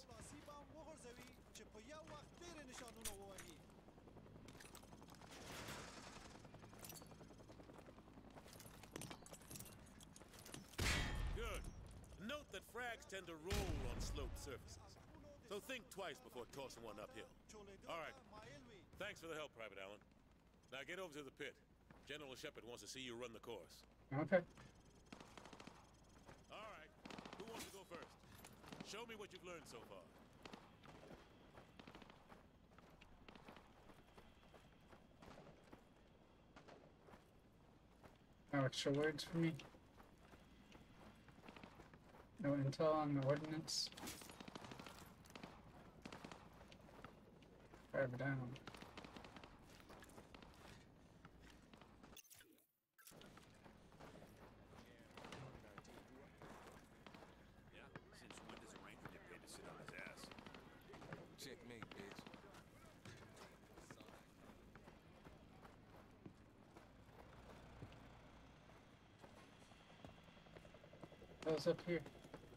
Good. Note that frags tend to roll on sloped surfaces, so think twice before tossing one uphill. All right. Thanks for the help, Private Allen. Now get over to the pit. General Shepard wants to see you run the course. Okay. All right. Who wants to go first? Show me what you've learned so far. No extra words for me. No intel on the ordnance. Private Allen. What's up here?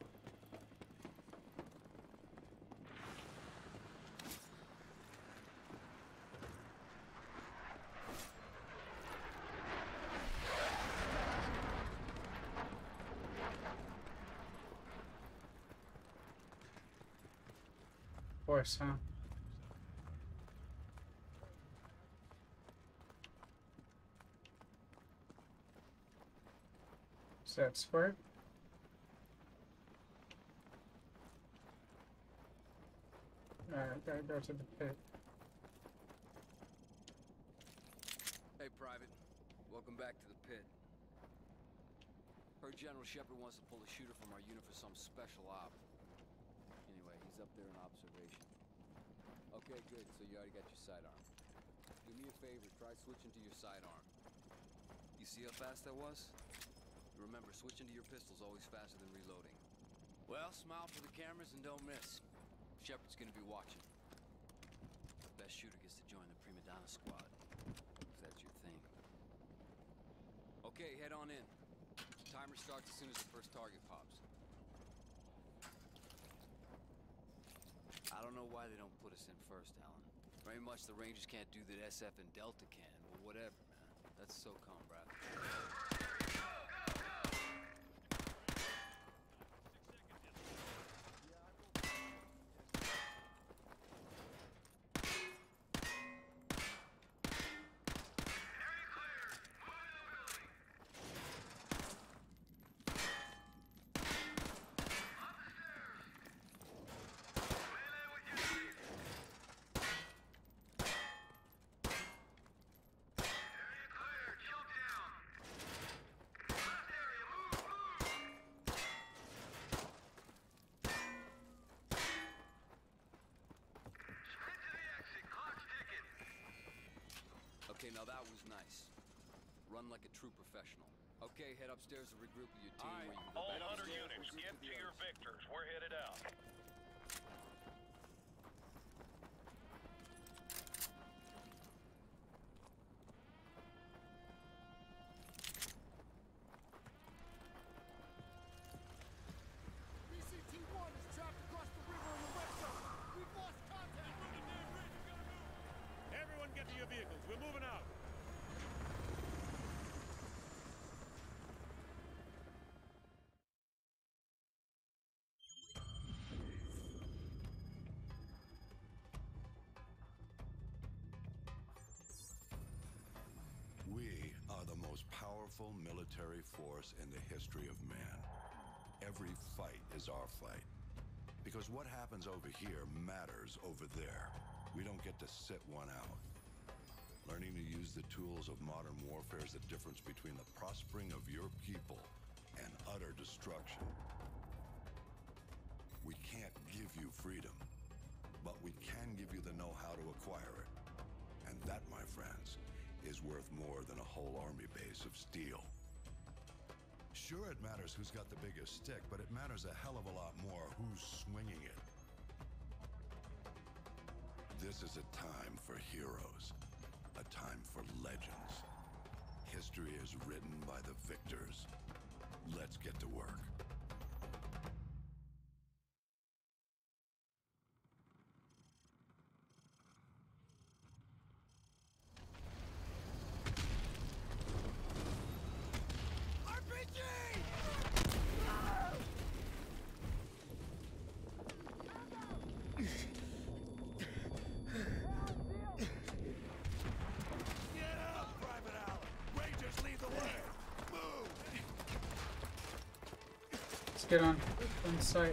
Of course, huh? Is that squirt? Alright, gotta go to the pit. Hey, Private. Welcome back to the pit. Heard General Shepard wants to pull a shooter from our unit for some special op. Anyway, he's up there in observation. Okay, good. So you already got your sidearm. Do me a favor, try switching to your sidearm. You see how fast that was? Remember, switching to your pistol's always faster than reloading. Well, smile for the cameras and don't miss. Shepard's gonna be watching. The best shooter gets to join the Prima Donna squad. If that's your thing. Okay, head on in. Timer starts as soon as the first target pops. I don't know why they don't put us in first, Alan. Very much the Rangers can't do that S F and Delta can. Well, whatever, man. That's SOCOM, Brad. Okay, now that was nice. Run like a true professional. Okay, head upstairs and regroup with your team. All right, where you can go all back Hunter upstairs, units, regroup get with to the your others. victors. We're headed out. B C T one is trapped across the river in the red zone. We've lost contact. Everyone get to your vehicles. We're moving out. We are the most powerful military force in the history of man. Every fight is our fight. Because what happens over here matters over there. We don't get to sit one out. Learning to use the tools of modern warfare is the difference between the prospering of your people and utter destruction. We can't give you freedom, but we can give you the know-how to acquire it. And that, my friends, is worth more than a whole army base of steel. Sure, it matters who's got the biggest stick, but it matters a hell of a lot more who's swinging it. This is a time for heroes, a time for legends. History is written by the victors. Let get to work. Let's get on on site.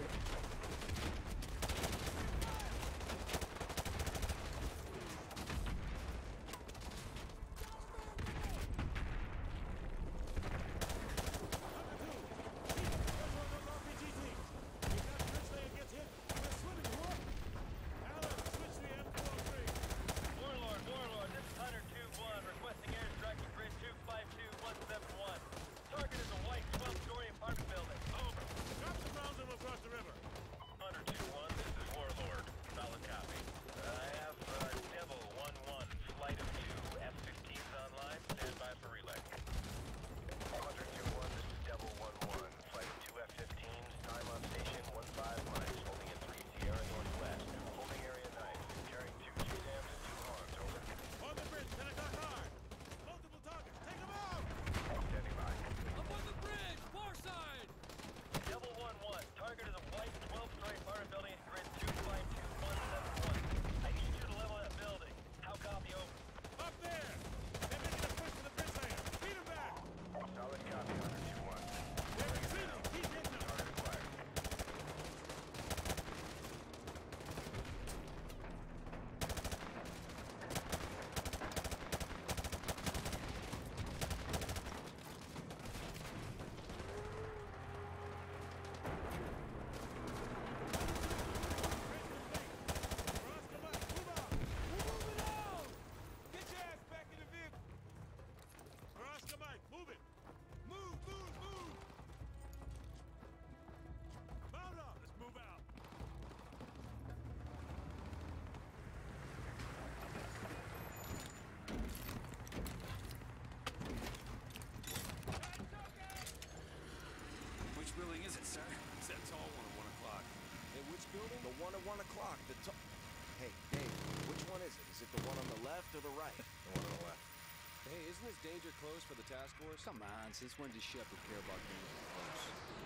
Building is it, sir? It's that tall one at one o'clock. Hey, which building? The one at one o'clock. The tall. Hey, hey, which one is it? Is it the one on the left or the right? The one on the left. Hey, isn't this danger close for the task force? Come on, since when does Shepard care about danger close?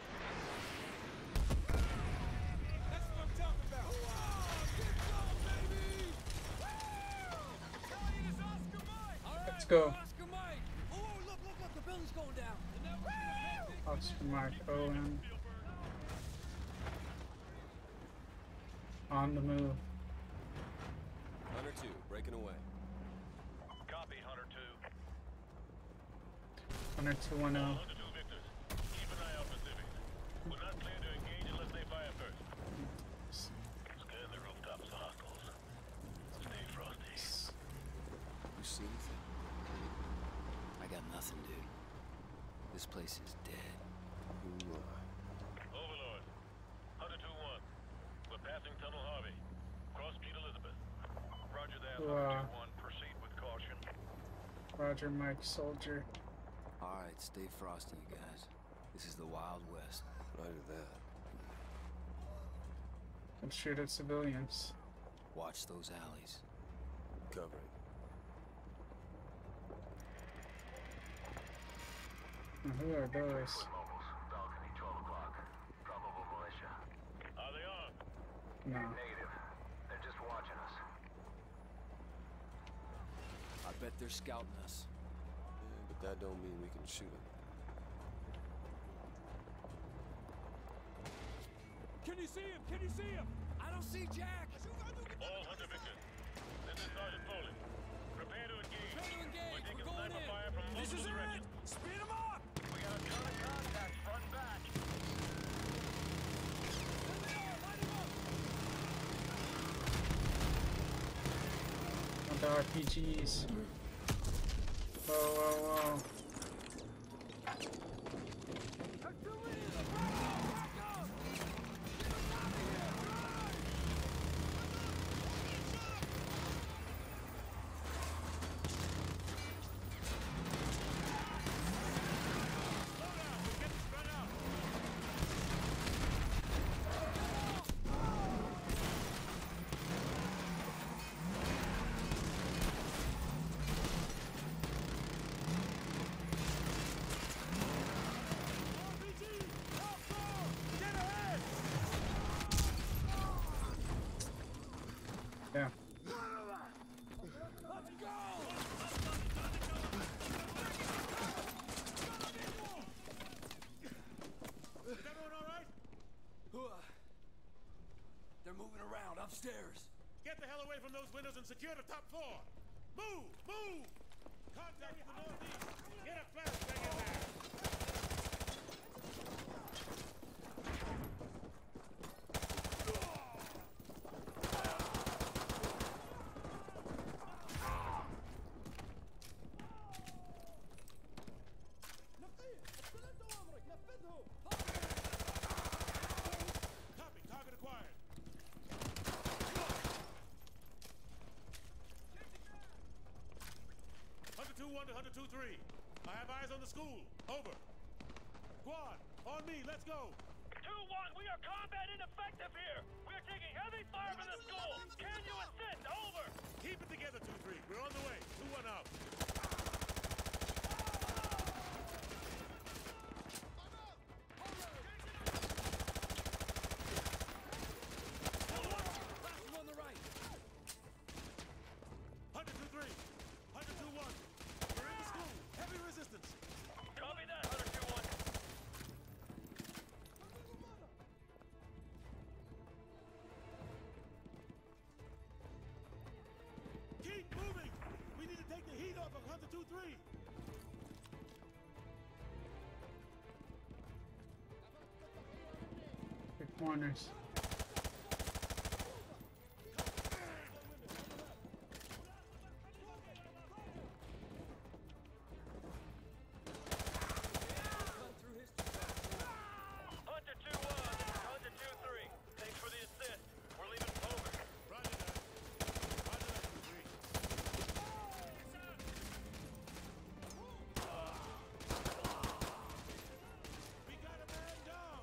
That's what I'm talking about. Get going, baby! Italian is Oscar Mike! All right, let's go. Oscar Mike! Oh, look, look, look, the building's going down. Oscar Mike Owen. On the move. Hunter two, breaking away. Copy, Hunter two. Hunter two one oh. Hunter two Victors. Keep an eye out for civvies. We're not clear to engage unless they fire first. Scan the rooftops for hostiles. Stay frosty. You see anything? I got nothing, dude. This place is dead. Overlord. Hunter two one. We're passing Tunnel Harvey. Cross Street Elizabeth. Roger that, Hunter two one. Proceed with caution. Roger, Mike, soldier. Alright, stay frosty, you guys. This is the Wild West. Roger that. Can shoot at civilians. Watch those alleys. Covering. Now, who are those? Balcony, twelve o'clock. Probable militia. Are they armed? No. Negative. They're just watching us. I bet they're scouting us. Yeah, but that don't mean we can shoot them. Can you see him? Can you see him? I don't see Jack! All Hunter Victors. This is Sergeant Foley. Prepare to engage. Prepare to engage. We're taking We're going sniper in. fire from This multiple is it. directions. Speed him up! We got a ton of contacts, front and back. There they are. Light him up. The R P Gs. Whoa, whoa, whoa. upstairs. Get the hell away from those windows and secure the top floor. Move! Move! Contact to the northeast. Get a flashbang in there. Copy. Target acquired. Hunter two one to Hunter two three. I have eyes on the school. Over. Squad, on me. Let's go. two one, we are combat ineffective here. We are taking heavy fire from the school. Can you assist? Over. Keep it together, two three. We're on the way. two one out. On the right. Hunter two three. Hunter two one. We're in the school. Heavy resistance. Copy that, Hunter two one. Keep moving. We need to take the heat off of Hunter two three. The corners. Hunter two one, this is Hunter two three. Thanks for the assist. We're leaving. Over. Roger that. Roger that, two three. We got a man down.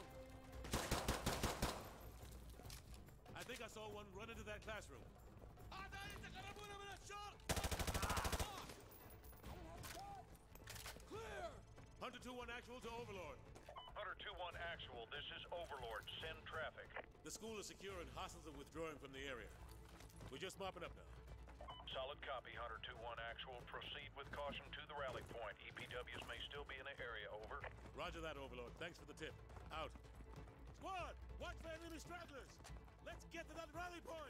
I think I saw one run into that classroom. Clear! Hunter two one actual to Overlord. Hunter two one actual, this is Overlord. Send traffic. The school is secure and hostiles are withdrawing from the area. We're just mopping up now. Solid copy, Hunter two one actual. Proceed with caution to the rally point. E P Ws may still be in the area. Over. Roger that, Overlord. Thanks for the tip. Out. Squad, watch for enemy stragglers. Let's get to that rally point.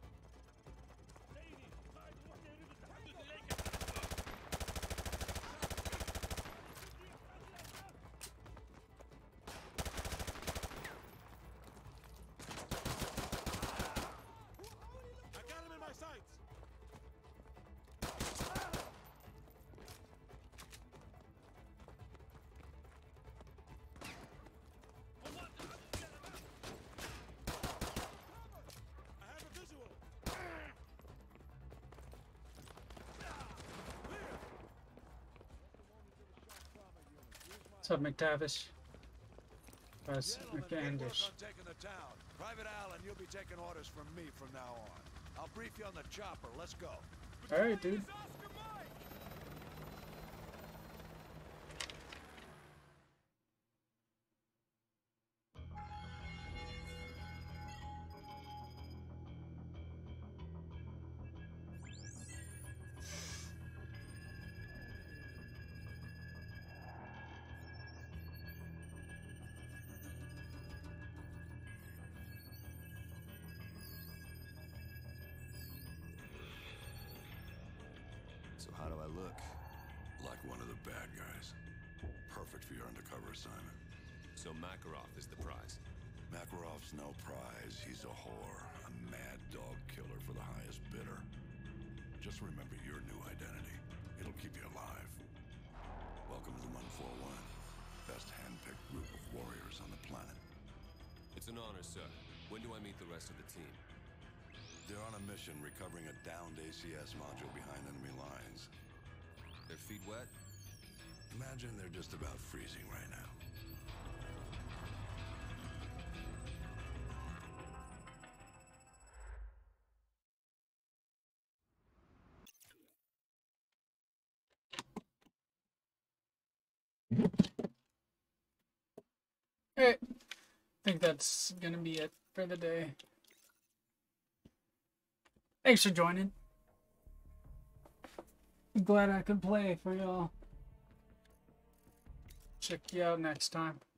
I got him in my sights. I have a visual. What's up, McTavish? That's Gentlemen, good work McCandish. on taking the town. Private Allen, you'll be taking orders from me from now on. I'll brief you on the chopper. Let's go. Alright, dude. So how do I look? Like one of the bad guys. Perfect for your undercover assignment. So Makarov is the prize? Makarov's no prize. He's a whore. A mad dog killer for the highest bidder. Just remember your new identity. It'll keep you alive. Welcome to the one four one. Best hand-picked group of warriors on the planet. It's an honor, sir. When do I meet the rest of the team? They're on a mission recovering a downed A C S module behind enemy lines. Their feet wet? Imagine they're just about freezing right now. Alright. I think that's gonna be it for the day. Thanks for joining. Glad I could play for y'all. Check you out next time.